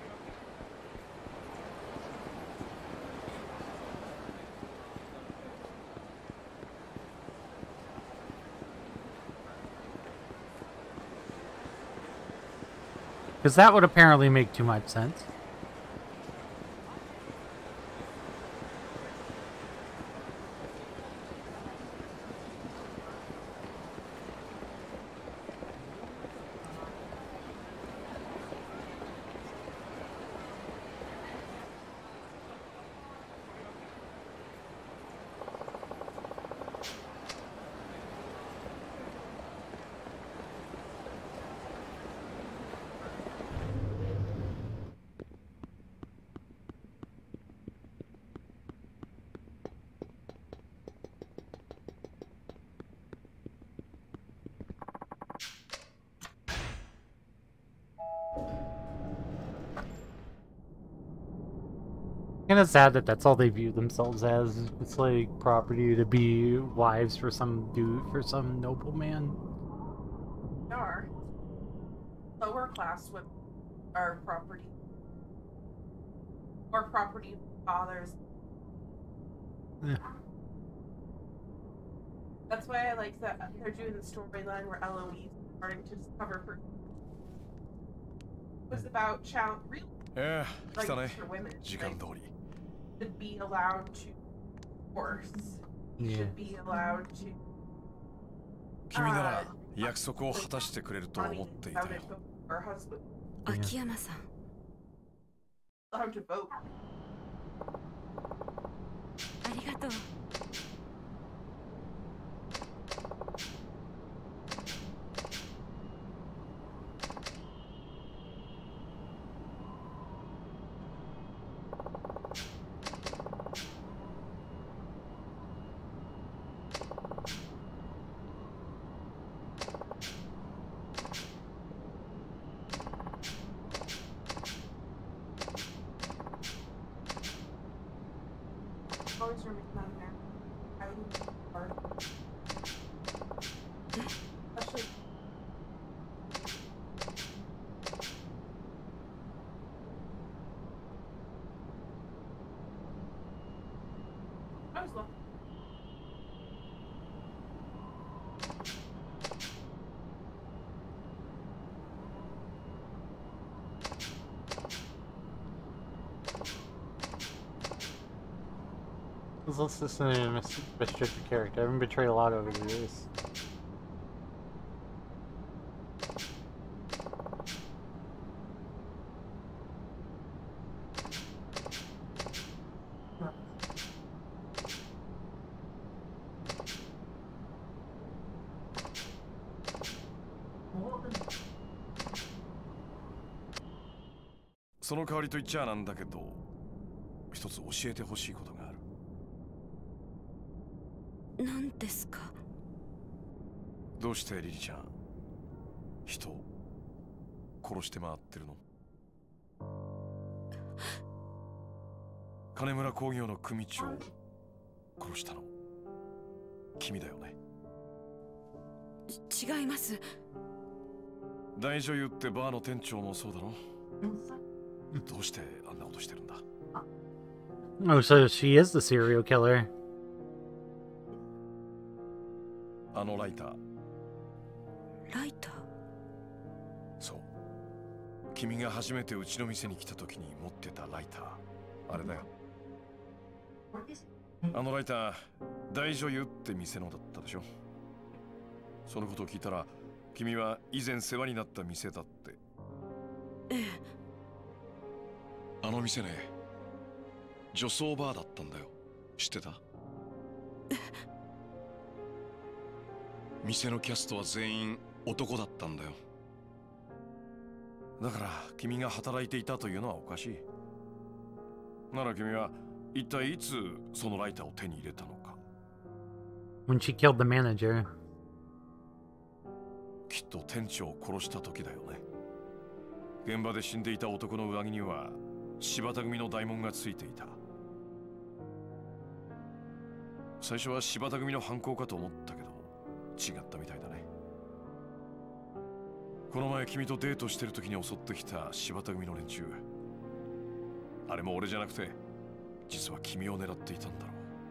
Because that would apparently make too much sense. Kind of sad that that's all they view themselves as. It's like property to be wives for some dude, for some nobleman. They are. Lower class women are property. Or property fathers. Yeah. That's why I like that they're doing the storyline where Eloise is starting to discover for. It was about child real rights for women. Like, should be allowed to divorce. Yeah. Should be allowed to. 君なら約束を果たしてくれると思っていたよ。 Her husband. 秋山さん。 Allowed to vote. ありがとう。 always remain on there. I would use the card. Especially. I was lucky. Let's listen to Mister Restricted character. I haven't betrayed a lot over the years. その代わりと言っちゃなんだけど、一つ教えてほしいことがある。 何ですか？ どうしてリリちゃん、人を殺して回ってるの？金村工業の組長を殺したの君だよね？ 違います。 大女優ってバーの店長もそうだろ？どうしてあんなことしてるんだ？ Oh, so she is the serial killer. あのライター。 ライター？ そう。君が初めてうちの店に来た時に持ってたライター。あれだよ。あのライター、大女優って店のだったでしょ。そのことを聞いたら、君は以前世話になった店だって。 ええ。 あの店ね、女装バーだったんだよ。知ってた？店のキャストは全員男だったんだよ。だから君が働いていたというのはおかしい。なら君は一体いつそのライターを手に入れたのか。 When she killed the manager. きっと店長を殺した時だよね。現場で死んでいた男の上着には柴田組の大門がついていた。最初は柴田組の犯行かと思ったけど違ったみたいだね。この前君とデートしてる時に襲ってきた柴田組の連中、あれも俺じゃなくて実は君を狙っていたんだろ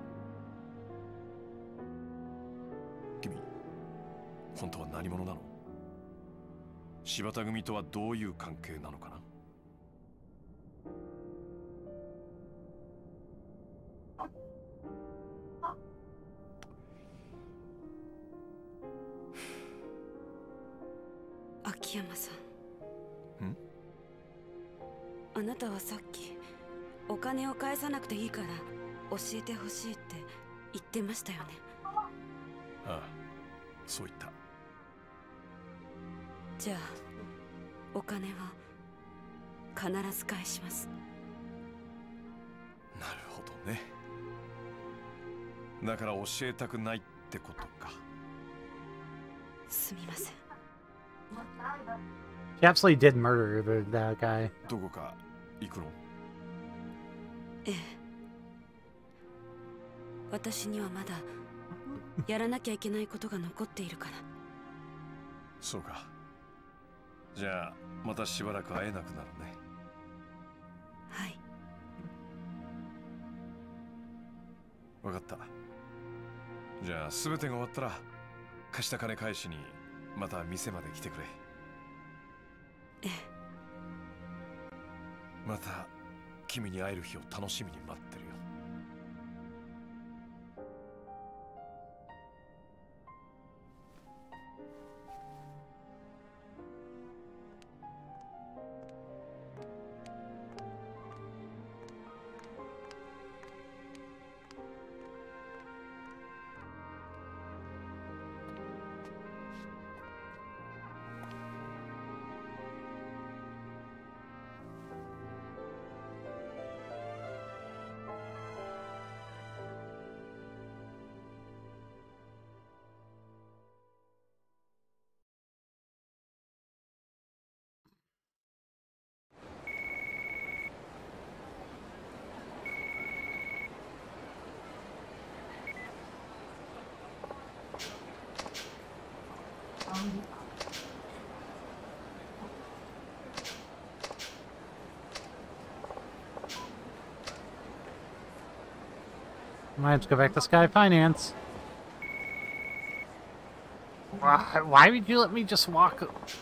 う。君本当は何者なの？柴田組とはどういう関係なのかな？ 秋山さん。 ん？ あなたはさっきお金を返さなくていいから教えてほしいって言ってましたよね。 ああ、そう言った。 じゃあお金は必ず返します。 なるほどね。だから教えたくないってことか。 すみません。 She absolutely did murder the, that guy. どこか行くの？ ええ。私にはまだやらなきゃいけないことが残っているから。 そうか。じゃあまたしばらく会えなくなるね。 はい。 わかった。じゃあ全てが終わったら貸した金返しにまた店まで来てくれ。 ええ。 また君に会える日を楽しみに待ってるよ。 Let's go back to Sky Finance. Why would you let me just walk?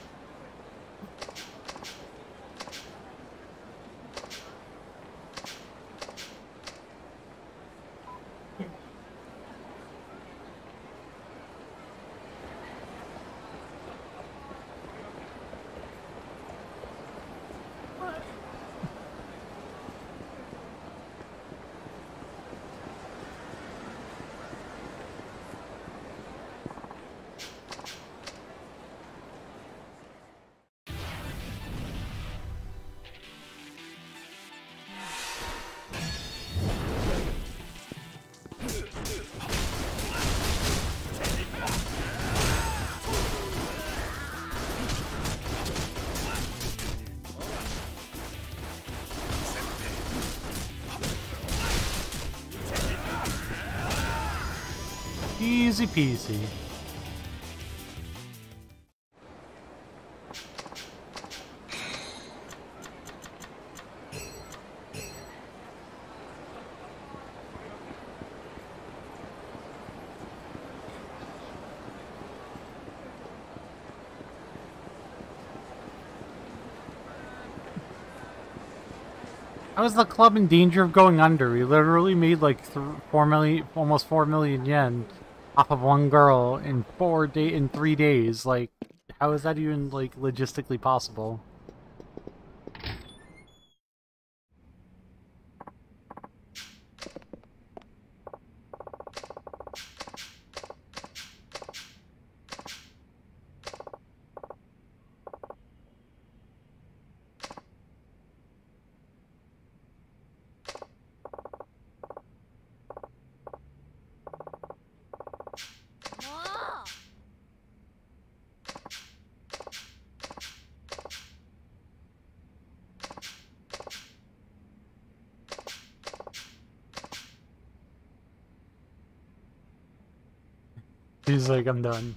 Easy peasy. How is the club in danger of going under? We literally made like th four million, almost four million yen off of one girl in four day in three days. Like, how is that even like logistically possible? He's like, I'm done.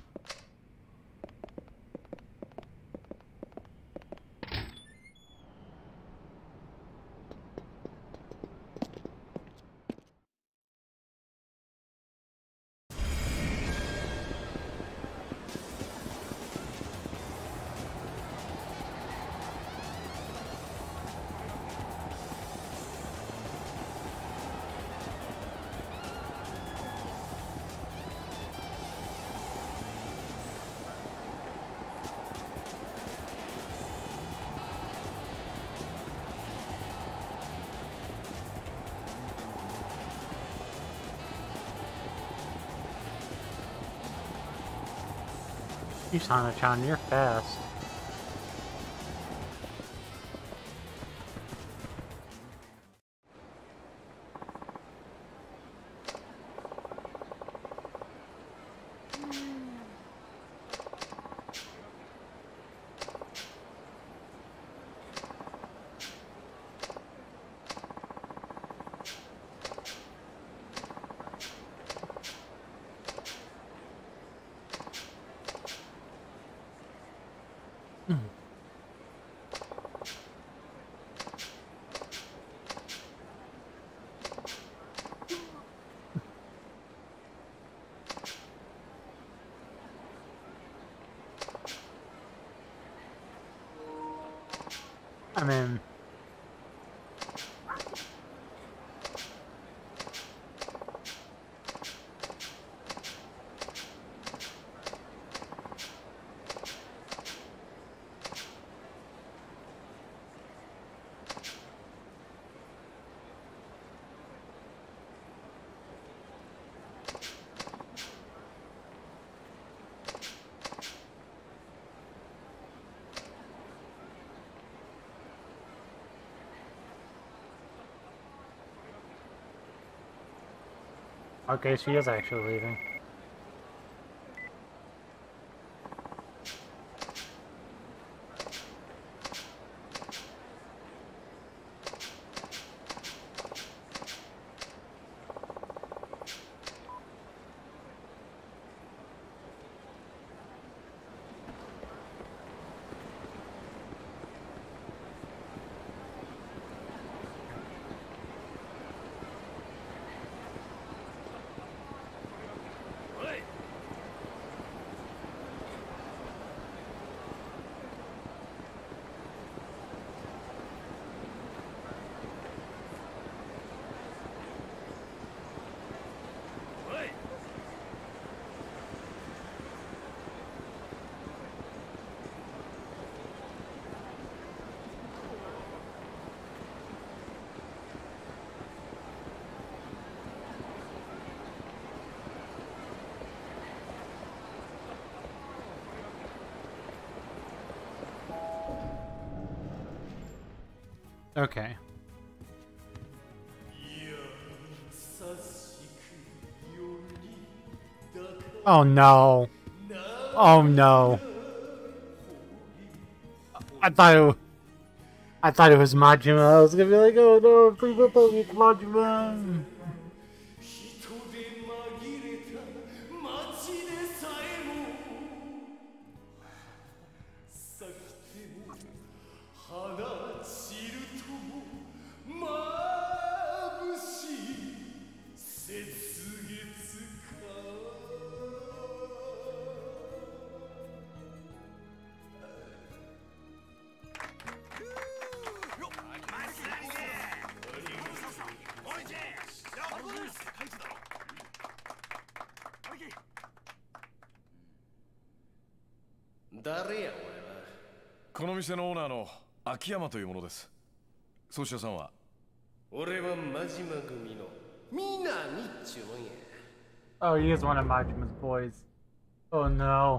Hana-chan, you're fast. I mean, okay, she is actually leaving. Okay. Oh no. Oh no. I thought it was, I thought it was Majima. I was gonna be like, oh no, please don't tell me it's Majima. 誰やお前は。この店のオーナーの秋山というものです。宗師さんは？俺は真島組の南っちゅうもんや。 Oh, he is one of Majima's boys. Oh no.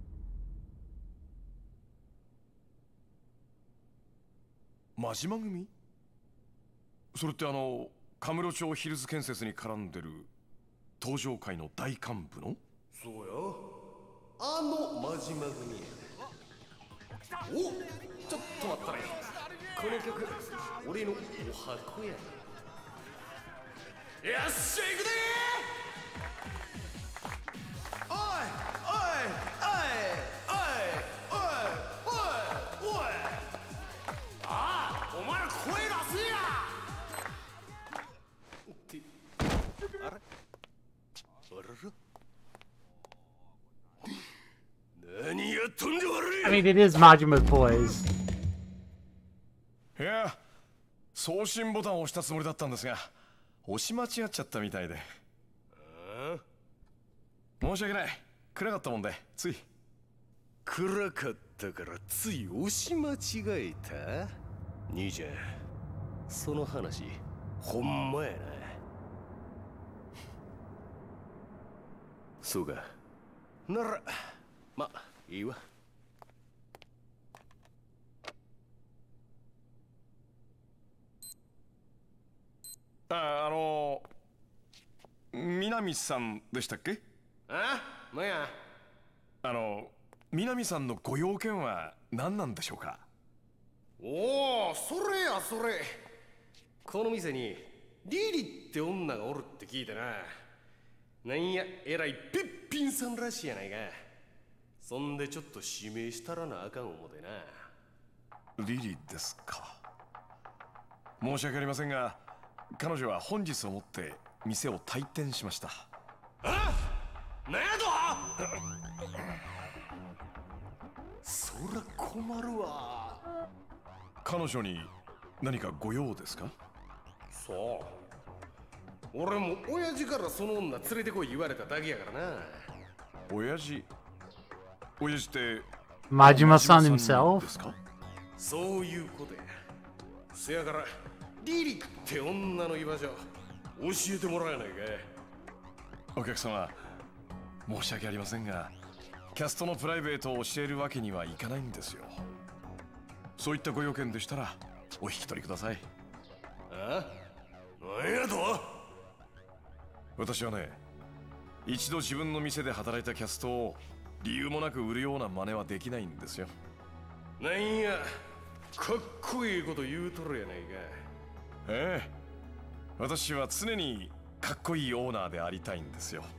真島組？それってあのカムロ町ヒルズ建設に絡んでる東上会の大幹部の？そうよ。あの真島組や。お、ちょっと待ったね。この曲、俺のお箱や。よっしゃ、行くでー。おい、おい、おい、おい、おい、おい、おい。ああ、お前ら声出せや。って、あれ？あらら。 I mean, it is Majima's boys. いや、送信ボタンを押したつもりだったんですが、押し間違っちゃったみたいで。申し訳ない。暗かったもんで、つい。暗かったからつい押し間違えた？兄ちゃん、その話、ほんまやな。そうか。なら、ま、いいわ。あ、あの、南さんでしたっけ？あ、なんや。あの、南さんのご用件は何なんでしょうか？おお、それやそれ。この店にリリって女がおるって聞いてな。なんや、えらいべっぴんさんらしいやないか。そんでちょっと指名したらなあかん思てな。リリですか。申し訳ありませんが、彼女は本日をもって店を退店しました。あ？なんやと？そら困るわ。彼女に何かご用ですか？そう。俺も親父からその女連れてこい言われただけやからな。親父？親父って Majima-san himself? ですか？そういうことや。せやからリリって女の居場所教えてもらえないか。お客様、申し訳ありませんが、キャストのプライベートを教えるわけにはいかないんですよ。そういったご用件でしたらお引き取りください。あ？何やと？私はね、一度自分の店で働いたキャストを理由もなく売るような真似はできないんですよ。なんや、かっこいいこと言うとるやないか。ええ、私は常にかっこいいオーナーでありたいんですよ。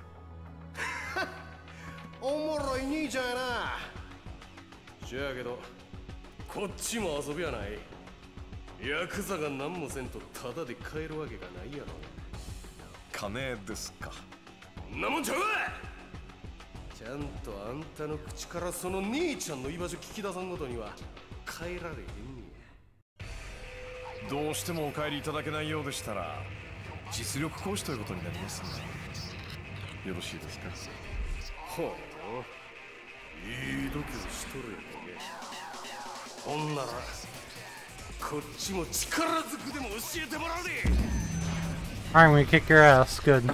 おもろい兄ちゃんやな。じゃあけどこっちも遊びやない。ヤクザが何もせんとタダで買えるわけがないやろ。金ですか。んなもんちゃうわ。ちゃんとあんたの口からその兄ちゃんの居場所聞き出さんごとには帰られへんねや。どうしてもお帰りいただけないようでしたら実力行使ということになりますね。よろしいですか？ほう、いい度胸しとるやんけ。ほんならこっちも力ずくでも教えてもらうで。 Alright, we kick your ass. Good.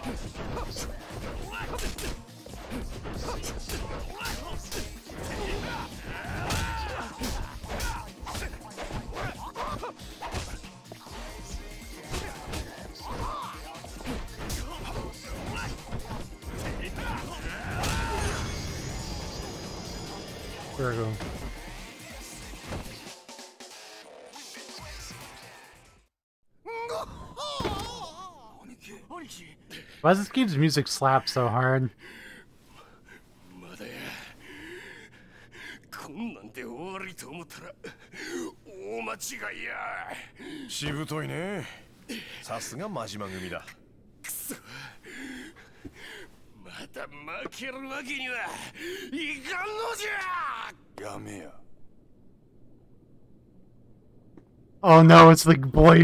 There we go. Why does this game's music slap so hard? まだや。こんなんで終わりと思ったら大間違いや。しぶといね。さすが真島組だ。くそ。また負けるわけにはいかんのじゃ。やめや。 Oh no, it's the boy.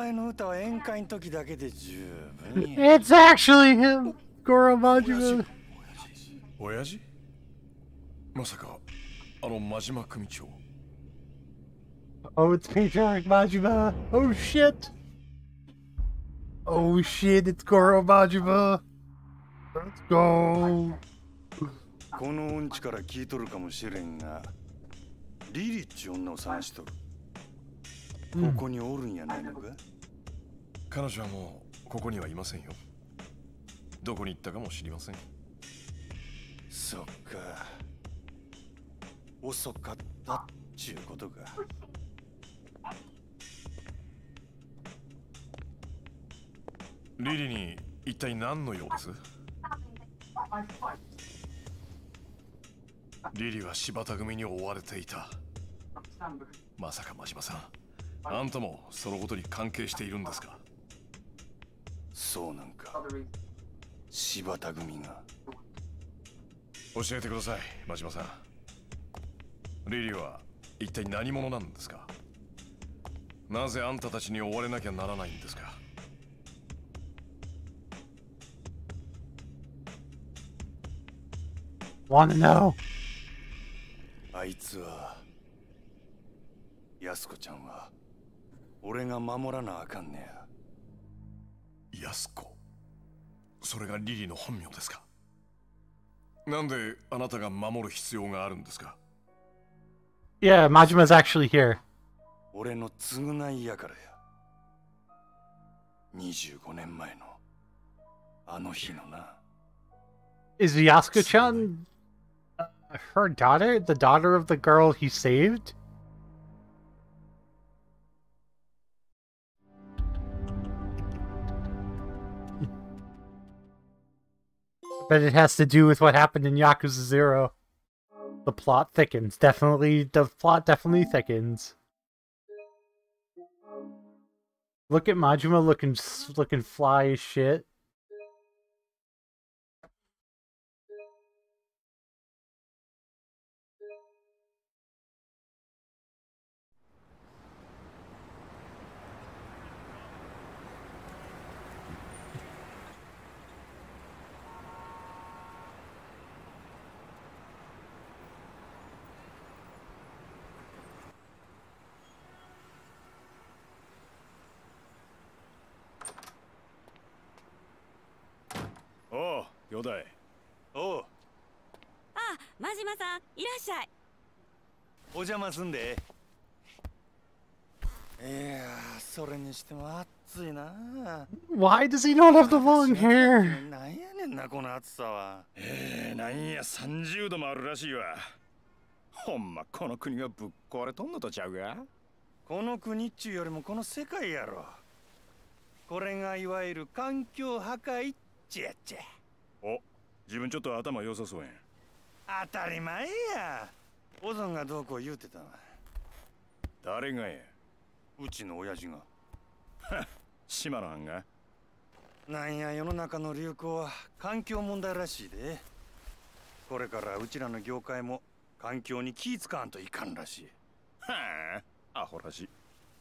It's actually him, Goro Majima. 親父? まさかあの真島組長? Oh, it's Patriarch Majima. Oh shit. Oh shit, it's Goro Majima. Let's go. この音痴から聞いとるかもしれんが、リリっち女を探しとる。 ここにおるんやないのか？ 彼女はもうここにはいませんよ。どこに行ったかも知りません。 そっか。遅かったっちゅうことか。 リリに一体何の用です？リリは柴田組に追われていた。まさか真島さん。 あんたもそのことに関係しているんですか？ そうなんか。柴田組が。 教えてください、真島さん。リリーは一体何者なんですか？なぜあんたたちに追われなきゃならないんですか？ Wanna know? あいつは、安子ちゃんは。 俺が守らなあかんねや。安子。それがリリーの本名ですか？なんであなたが守る必要があるんですか？ Yeah, Majima's actually here. 俺の償いやからや。にじゅうごねんまえのあの日のな。 Is Yasuko-chan uh, her daughter? The daughter of the girl he saved? But it has to do with what happened in Yakuza Zero. The plot thickens. Definitely, the plot definitely thickens. Look at Majima looking, looking fly as shit. Oh, 兄弟。おう。 あ、真島さん、いらっしゃい。 お邪魔すんで。いや、それにしても暑いな。 Why does he not have the long hair? なんやねんな、この暑さは。 ええ、なんやさんじゅうどもあるらしいわ。ほんまこの国がぶっ壊れとんのとちゃうが？ この国っちゅうよりもこの世界やろ。これがいわゆる環境破壊っちやっちゃ。 お、自分ちょっと頭良さそうやん。 当たり前や。オゾンがどうこう言うてたわ。 誰がや？ うちの親父が。 島の藩が？ なんや世の中の流行は環境問題らしいで。これからうちらの業界も環境に気ぃ使わんといかんらしい。 はあ、アホらしい。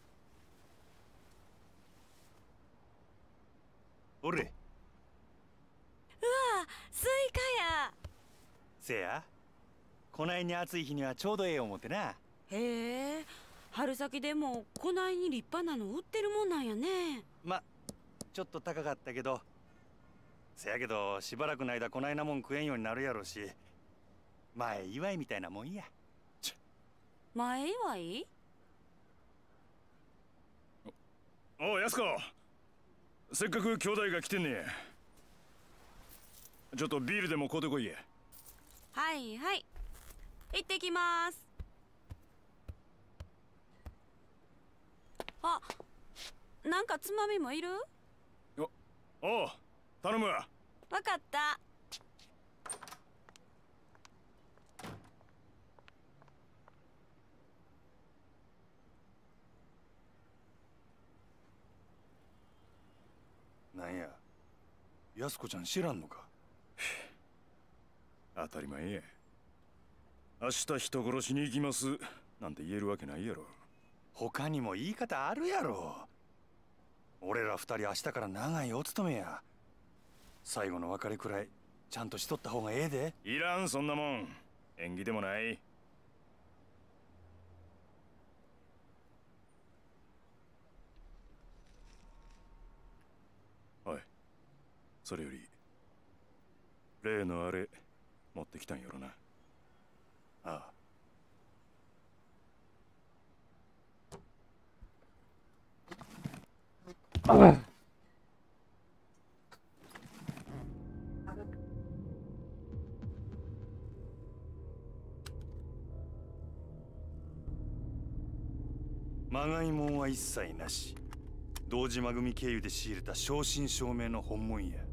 おれ。 うわ、スイカや。 せや。こないに暑い日にはちょうどええ思ってな。 へえ、春先でもこないに立派なの売ってるもんなんやね。 ま、ちょっと高かったけど、 せやけどしばらくの間こないなもん食えんようになるやろし、前祝いみたいなもんや。 前祝い？ おう、やすこ。せっかく兄弟が来てんねや。ちょっとビールでも買うてこいや。 はいはい。行ってきます。あ、なんかつまみもいる？ お、おう、頼むわ。 わかった。 なんや、やすこちゃん知らんのか？ 当たり前や。明日人殺しに行きますなんて言えるわけないやろ。 他にも言い方あるやろ。俺ら二人明日から長いお勤めや。最後の別れくらいちゃんとしとった方がええで。 いらん、そんなもん。縁起でもない。おい、それより例のあれ持ってきたんやろな。ああ。 まがいもんは一切なし。堂島組経由で仕入れた正真正銘の本物や。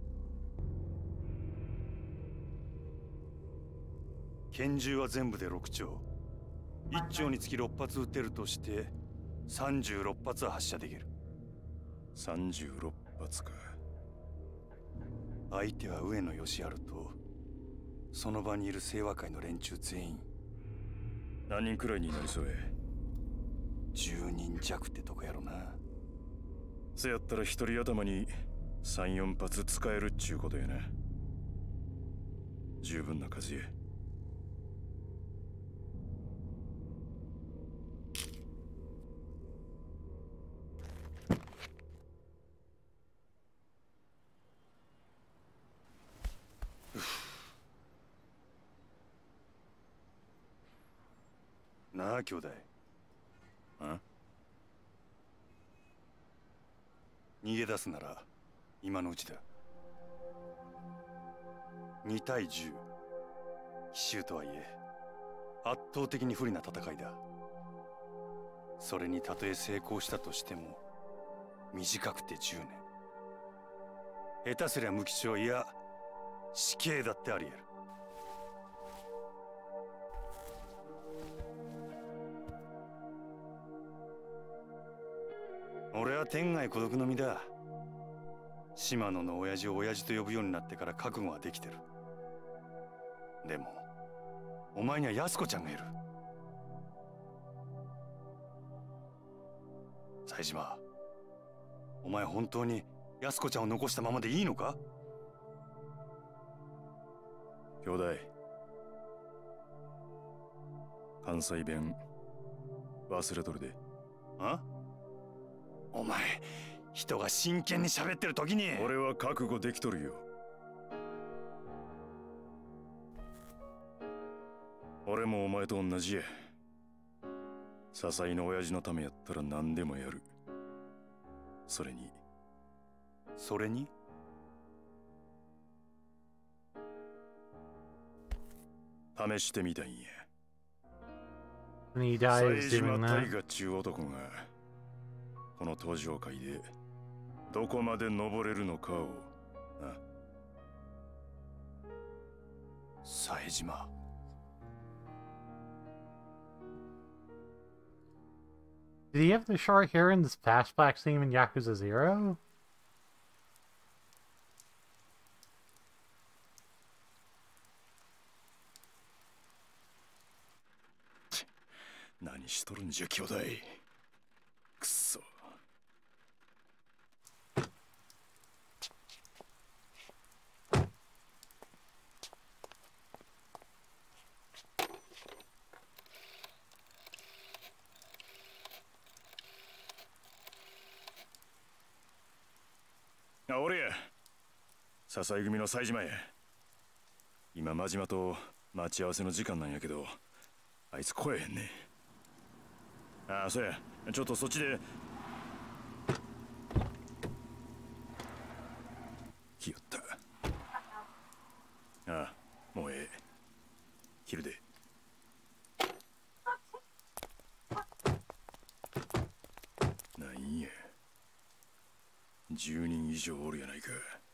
拳銃は全部でろく丁。いっ丁につきろっ発撃てるとしてさんじゅうろっ発は発射できる。 さんじゅうろっ発か。 相手は上野義治とその場にいる清和会の連中全員。 何人くらいになりそうや？ じゅうにん弱ってとこやろな。 せやったら一人頭にさん、よん発使えるっちゅうことやな。十分な数や。 なあ兄弟。 あ？ 逃げ出すなら今のうちだ。に対じゅう。奇襲とはいえ圧倒的に不利な戦いだ。それにたとえ成功したとしても短くてじゅうねん。下手すりゃ無期懲、いや死刑だってあり得る。俺は天涯孤独の身だ。島野の親父を親父と呼ぶようになってから覚悟はできてる。でもお前には安子ちゃんがいる。冴島、お前本当に安子ちゃんを残したままでいいのか？ 兄弟、関西弁忘れとるで。 あ？お前、人が真剣に喋ってる時に。 俺は覚悟できとるよ。俺もお前と同じや。笹井の親父のためやったら何でもやる。それにそれに試してみたいんや。 And he dies 冴 doing 島 that. 大河っちゅう男がこの登場界でどこまで登れるのかをな。 冴島。 Did he have the short hair in this flashback scene in Yakuza Zero? 何しとるんじゃ兄弟。くそ。あ、俺や。 笹井組の冴島へ。今真島と待ち合わせの時間なんやけど、あいつ来えへんね。ああ、そうや、ちょっとそっちで。来よった。ああ、もうええ。昼で。なんや、じゅうにん以上おるやないか。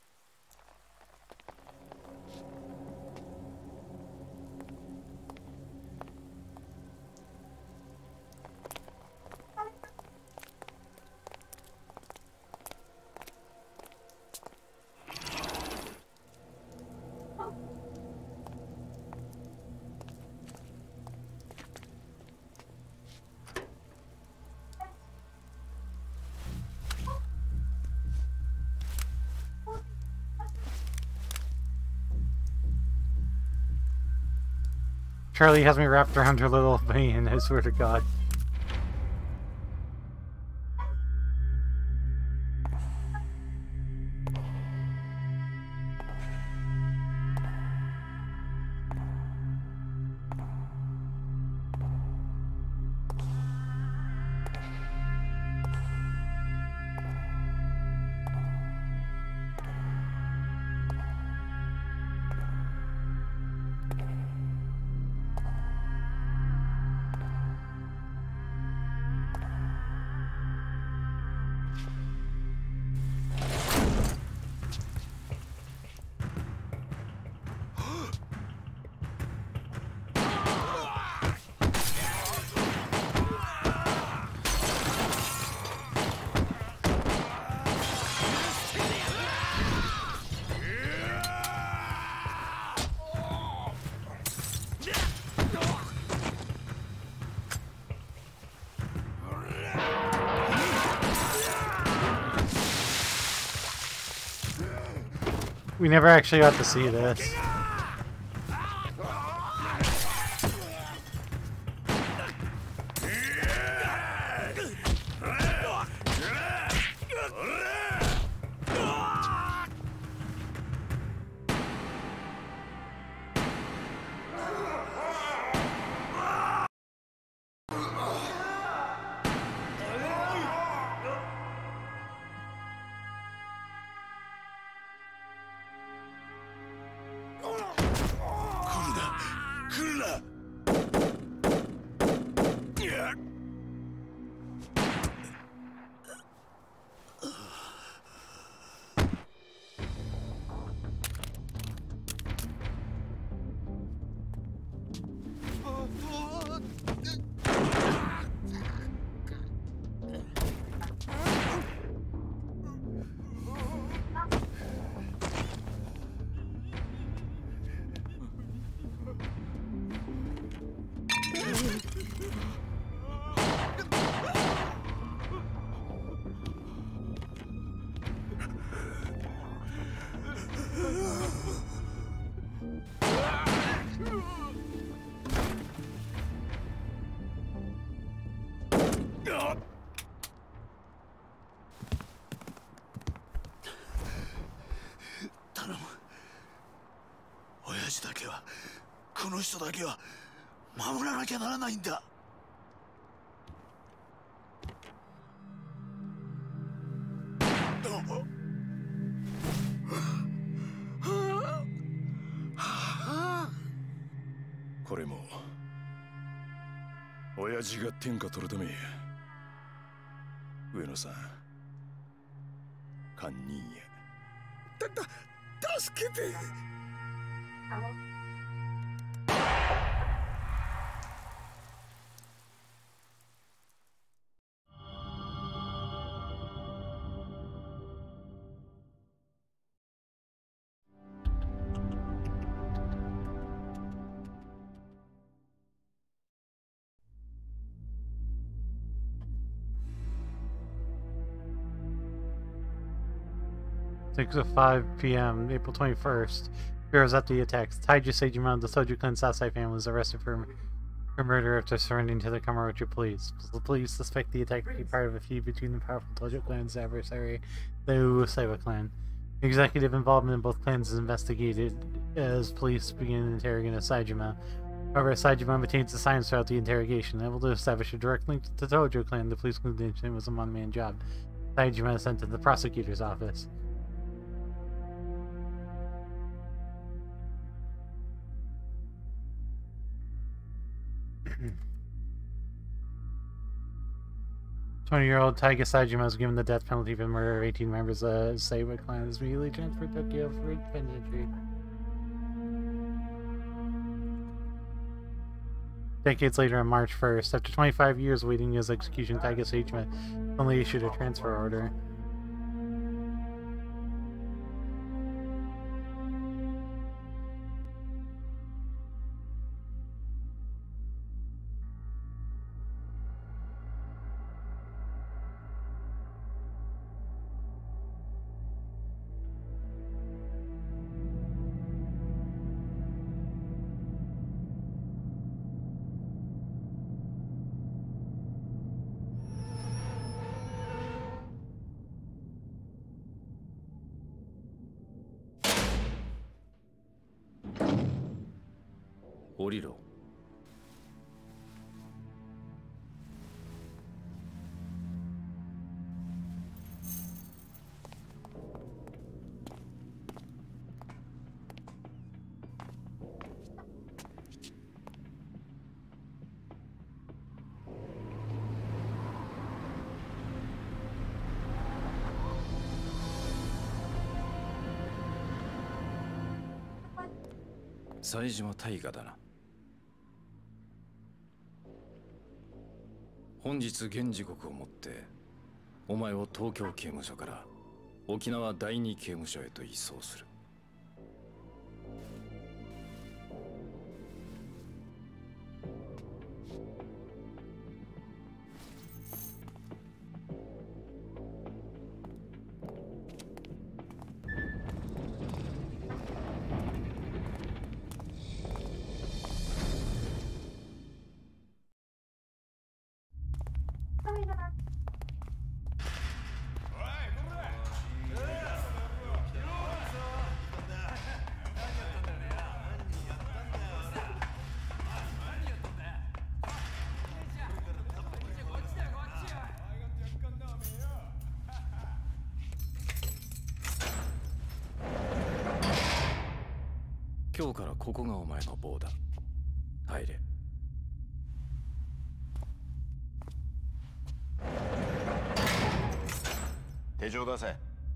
Charlie has me wrapped around her little vein, I swear to God. We never actually got to see this. 頼む。親父だけは、この人だけは守らなきゃならないんだ。 これも親父が天下取るためや。上野さん、堪忍や。 たた助けて。 six oh five p m April twenty-first. Bureau's up the attacks. Taiji Seijima of the Soju clan Sasai family was arrested for, for murder after surrendering to the Kamurocho police. The police suspect the attack to be part of a feud between the powerful Tojo clan's adversary, the Uesaiba clan. Executive involvement in both clans is investigated as police begin interrogating Saejima. However, Saejima maintains the silence throughout the interrogation. Able to establish a direct link to the Tojo clan, the police concluded it was a one-man job. Saejima is sent to the prosecutor's office. twenty-year-old Taiga Saejima was given the death penalty for the murder of eighteen members of the Seiwa clan and is immediately transferred to Tokyo for penitentiary. Decades later, on March first, after twenty-five years waiting his execution, Taiga Saejima only issued a transfer order. Oriro. 冴島大河だな。本日現時刻をもってお前を東京刑務所から沖縄第二刑務所へと移送する。今日からここがお前の棒だ。入れ。 手錠出せ。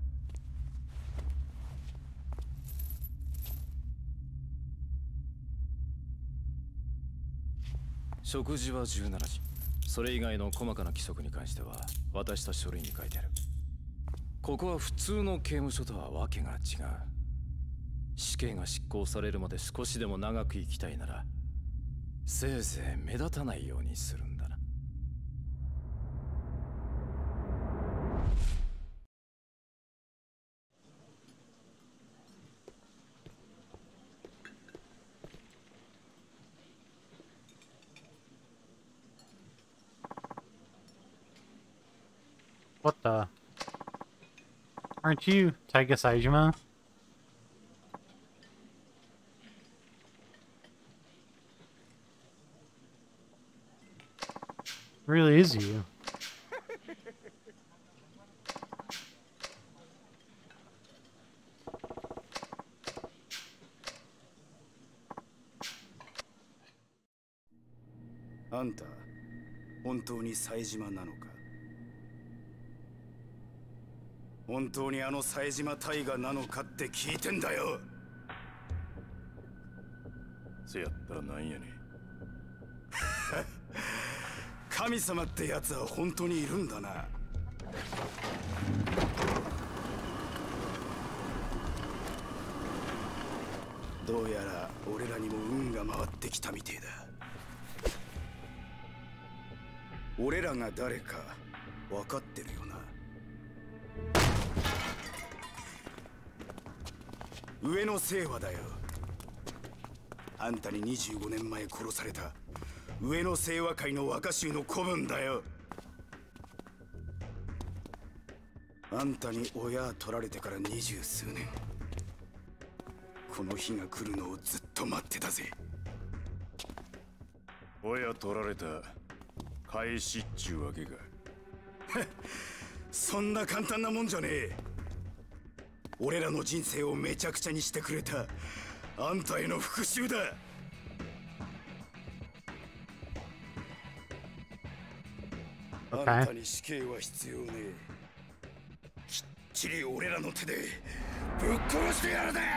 食事はじゅうしちじ。それ以外の細かな規則に関しては渡した書類に書いてある。ここは普通の刑務所とはわけが違う。死刑が執行されるまで少しでも長く生きたいならせいぜい目立たないようにするんだな。 What the? Aren't you Taiga Saejima? Really is you. Anta, 本当に冴島なのか？本当にあの冴島大河なのかって聞いてんだよ。 せやったらなんやねん。 神様ってやつは本当にいるんだな。どうやら俺らにも運が回ってきたみてえだ。俺らが誰か分かってるよな。上野清和だよ。あんたににじゅうごねんまえ殺された上野清和会の若衆の子分だよ。 あんたに親取られてから二十数年。この日が来るのをずっと待ってたぜ。 親取られた返しっちゅうわけか。 そんな簡単なもんじゃねえ。俺らの人生をめちゃくちゃにしてくれたあんたへの復讐だ。 Okay. あんたに死刑は必要ねえ。きっちり俺らの手でぶっ殺してやるぜ。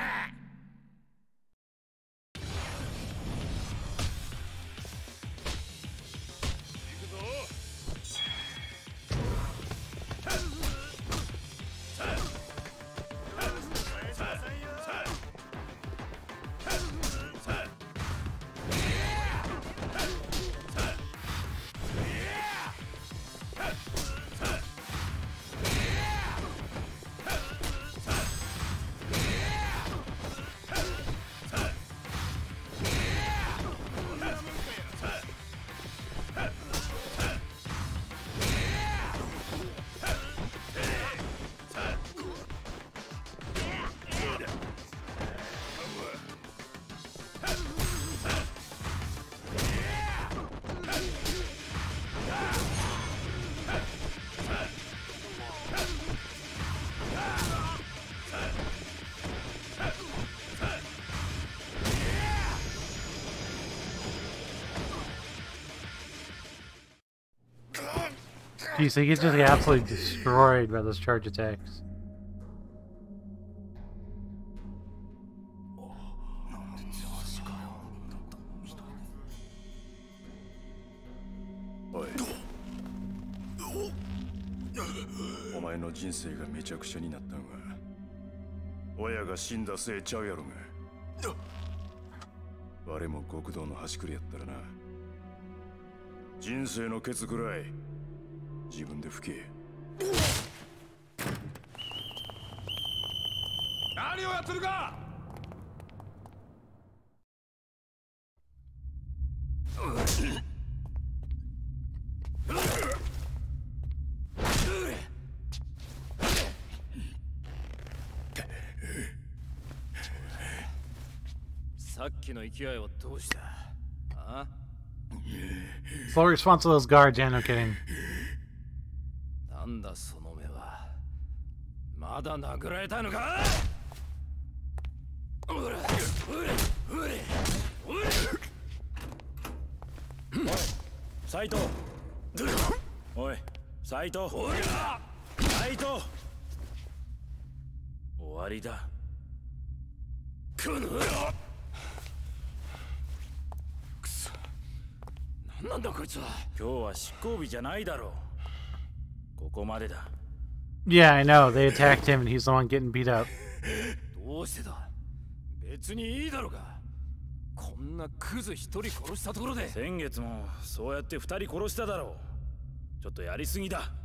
Jeez, he gets just absolutely destroyed by those charge attacks. Oi. お前の人生がめちゃくちゃになったんは親が死んだせいちゃうやろが。我も極道の端くれやったらな。人生のケツくらい自分で吹け。何をやってるか。 さっきの勢いはどうした？あ？ Slow response to those guards, yeah, no kidding. なんだその目は。まだ殴られたのか？おい、斉藤。おい、斉藤。斉藤。終わりだ。この。くそ。なんなんだこいつは。今日は執行日じゃないだろう。ここまでだ。 Yeah, I know. They attacked him and he's the one getting beat up. どうしてだ。別にいいだろうが。こんなクズ一人殺したところで。先月もそうやって二人殺しただろう。ちょっとやりすぎだ。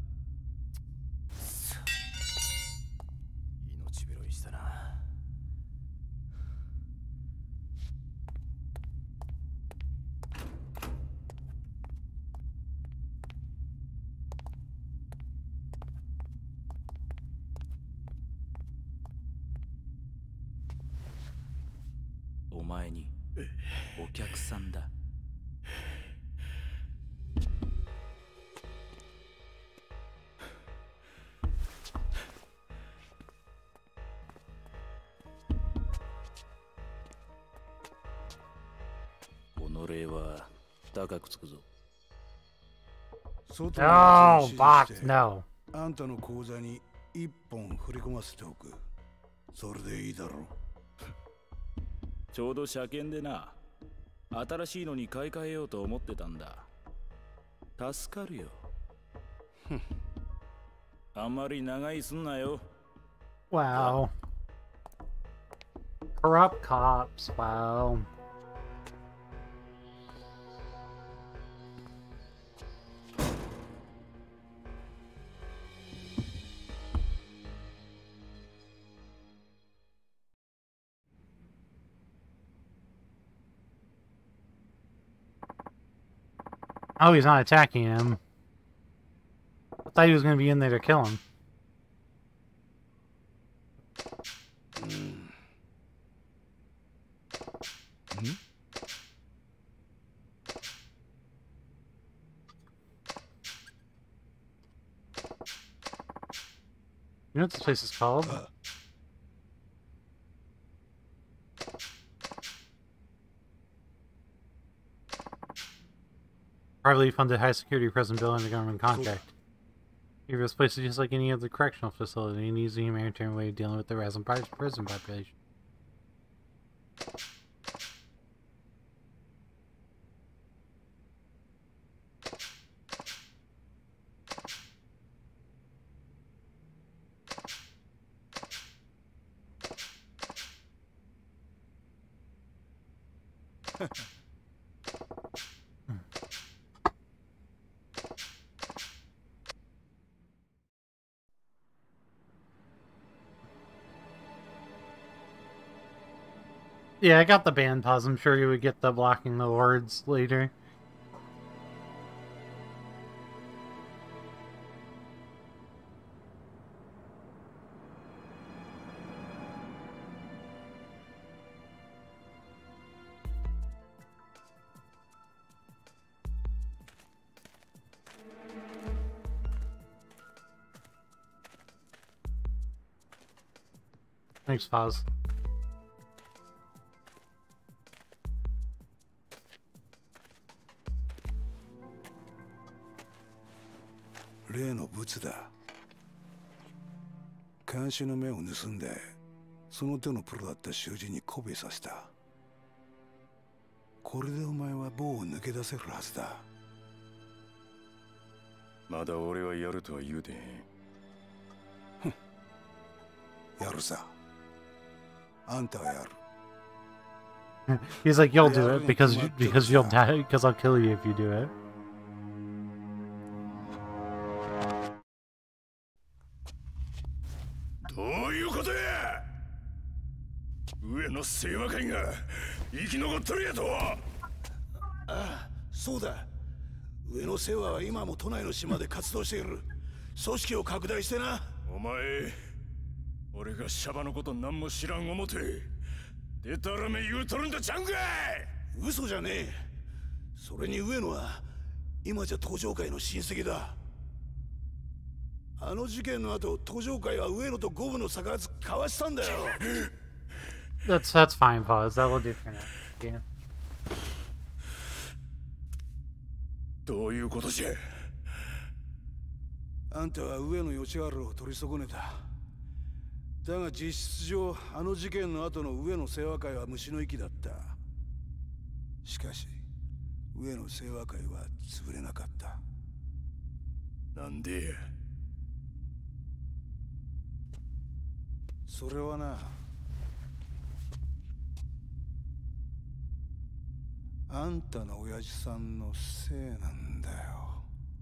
命拾いしたな。お前にお客さんだ。己は高くつくぞ。 No, box, no. あんたの口座に一本振り込ませておく。それでいいだろう。 ちょうど車検でな、新しいのに買い替えようと思ってたんだ。助かるよ。あんまり長居すんなよ。 Wow. Corrupt cops, wow. Oh, he's not attacking him. I thought he was going to be in there to kill him. You know what this place is called? Uh. Privately funded high security prison built under government contract. Cool. This place is just like any other correctional facility, an easy humanitarian way of dealing with the rising prison population. Yeah, I got the band pause. I'm sure you would get the blocking the words later. Thanks, pause. 例のブツだ。監視の目を盗んで、その手のプロだった囚人に媚びさせた。これでお前は棒を抜け出せるはずだ。 まだ俺はやるとは言うてへん。 やるさ。あんたはやる。 He's like, you'll do it because because you'll die because I'll kill you if you do it. どういうことや。上の清和会が生き残っとるやと。 ああ、そうだ。上の清和は今も都内の島で活動している。組織を拡大してな。 お前、俺がシャバのこと何も知らん思てでたらめ言うとるんだちゃうんかい。 嘘じゃねえ。それに上野は今じゃ東上会の親戚だ。あの事件の後、東上会は上野と五分の差が交わしたんだよ。 That's that's fine, pause. That will do for now. Yeah. どういうことじゃ。 あんたは上野義治を取り損ねた。だが実質上、あの事件の後の上野清和会は虫の息だった。しかし、上野清和会は潰れなかった。 なんでや。 それはな、あんたの親父さんのせいなんだよ。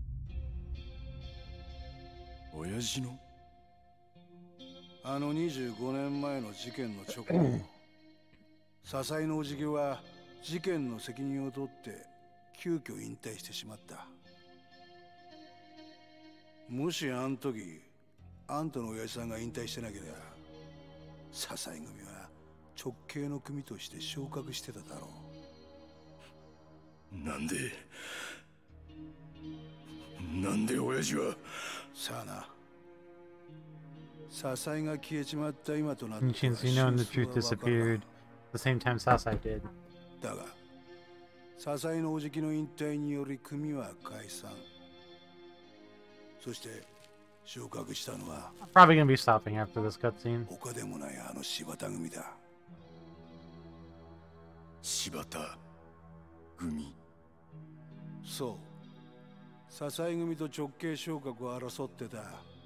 親父の？ あのにじゅうごねんまえの事件の直後、笹井のおじきは事件の責任を取って急遽引退してしまった。もしあの時あんたの親父さんが引退してなければ、笹井組は直系の組として昇格してただろう。なんでなんで親父は。 さあな。Sasaiが消えちまった今となって。 Since you know the truth disappeared the same time Sasai did. だが、Sasaiのおじきの引退により組は解散。そして昇格したのは probably gonna be stopping after this cutscene. 他でもないあの柴田組だ。 柴田組。 そう。Sasai組と直系昇格を争ってた。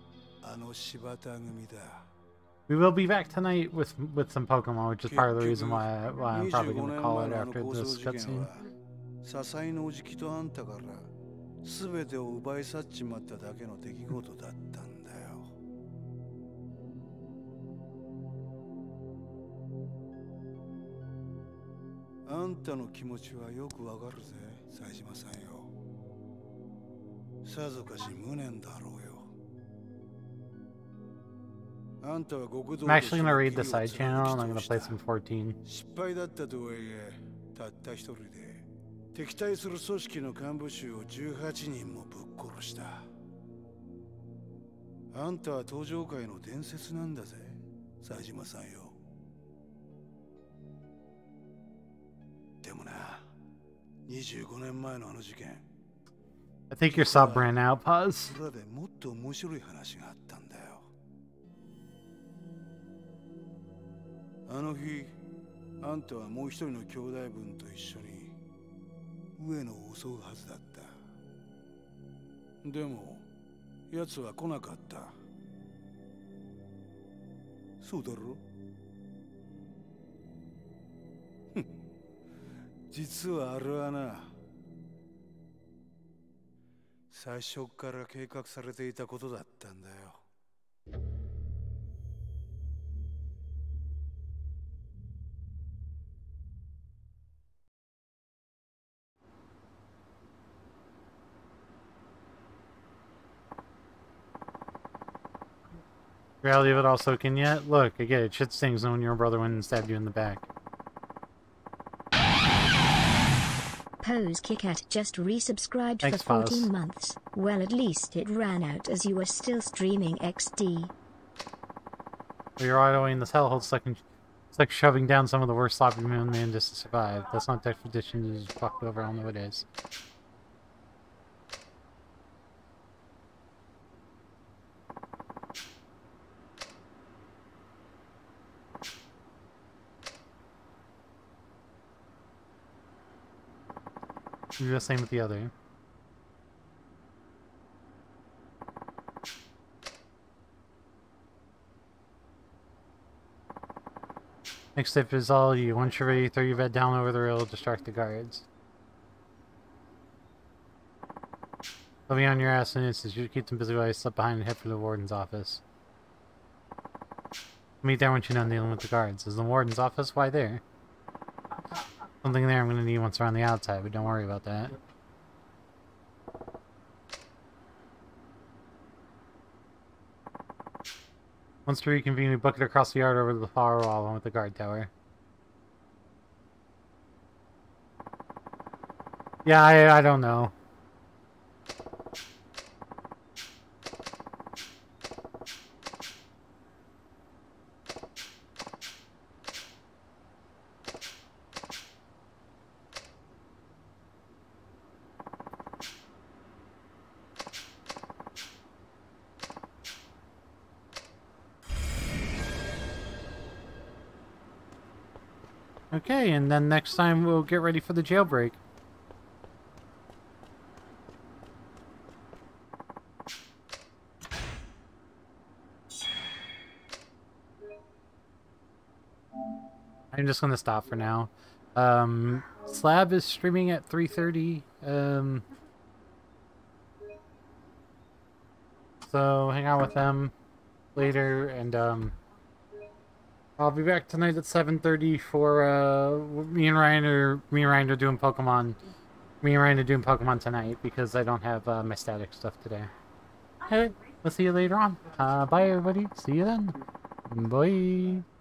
We will be back tonight with with some Pokemon, which is part of the reason why, why I'm probably going to call it after this cutscene. 笹井のおじきとあんたから全てを奪い去っちまっただけの出来事だったんだよ。あんたの気持ちはよくわかるぜ、冴島さんよ。さぞかし無念だろうよ。 I'm actually going to read the side channel and I'm going to play some fourteen. 失敗だったとはいえ、たった一人で敵対する組織の幹部衆をじゅうはちにんもぶっ殺した。 あんたは登場界の伝説なんだぜ、冴島さんよ。でもな、にじゅうごねんまえのあの事件、 I think your sub ran out. Pause. 裏でもっと面白い話があったんだよ。あの日、あんたはもう一人の兄弟分と一緒に上野を襲うはずだった。でも奴は来なかった。そうだろ？実はあれはな、最初から計画されていたことだったんだよ。 Reality of it all soaking yet? Look, I get it. Shit stings when your brother went and stabbed you in the back. Pose Kikat just resubscribed Thanks, for fourteen Pause. months. Well, at least it ran out as you were still streaming X D. Well, you're autoing this hellhole. It's like, it's like shoving down some of the worst sloppy moon man just to survive. That's not definition. You just fucked over. I don't know what it is. Do the same with the other. Next step is all you. Once you're ready, throw your bed down over the rail, distract the guards. They'll be on your ass in instance. You keep them busy while you slip behind and head for the warden's office. Meet there once you're done dealing with the guards. Is the warden's office? Why there? Something there I'm going to need once we're on the outside, but don't worry about that. Once to reconvene, we book it across the yard over to the far wall along with the guard tower. Yeah, I, I don't know. Okay, and then next time we'll get ready for the jailbreak. I'm just gonna stop for now. Um, Slab is streaming at three thirty. Um, so hang out with them later, and um. I'll be back tonight at seven thirty for, uh, me and Ryan are, me and Ryan are doing Pokemon, me and Ryan are doing Pokemon tonight because I don't have, uh, my static stuff today. Hey, we'll see you later on. Uh, bye everybody, see you then. Bye.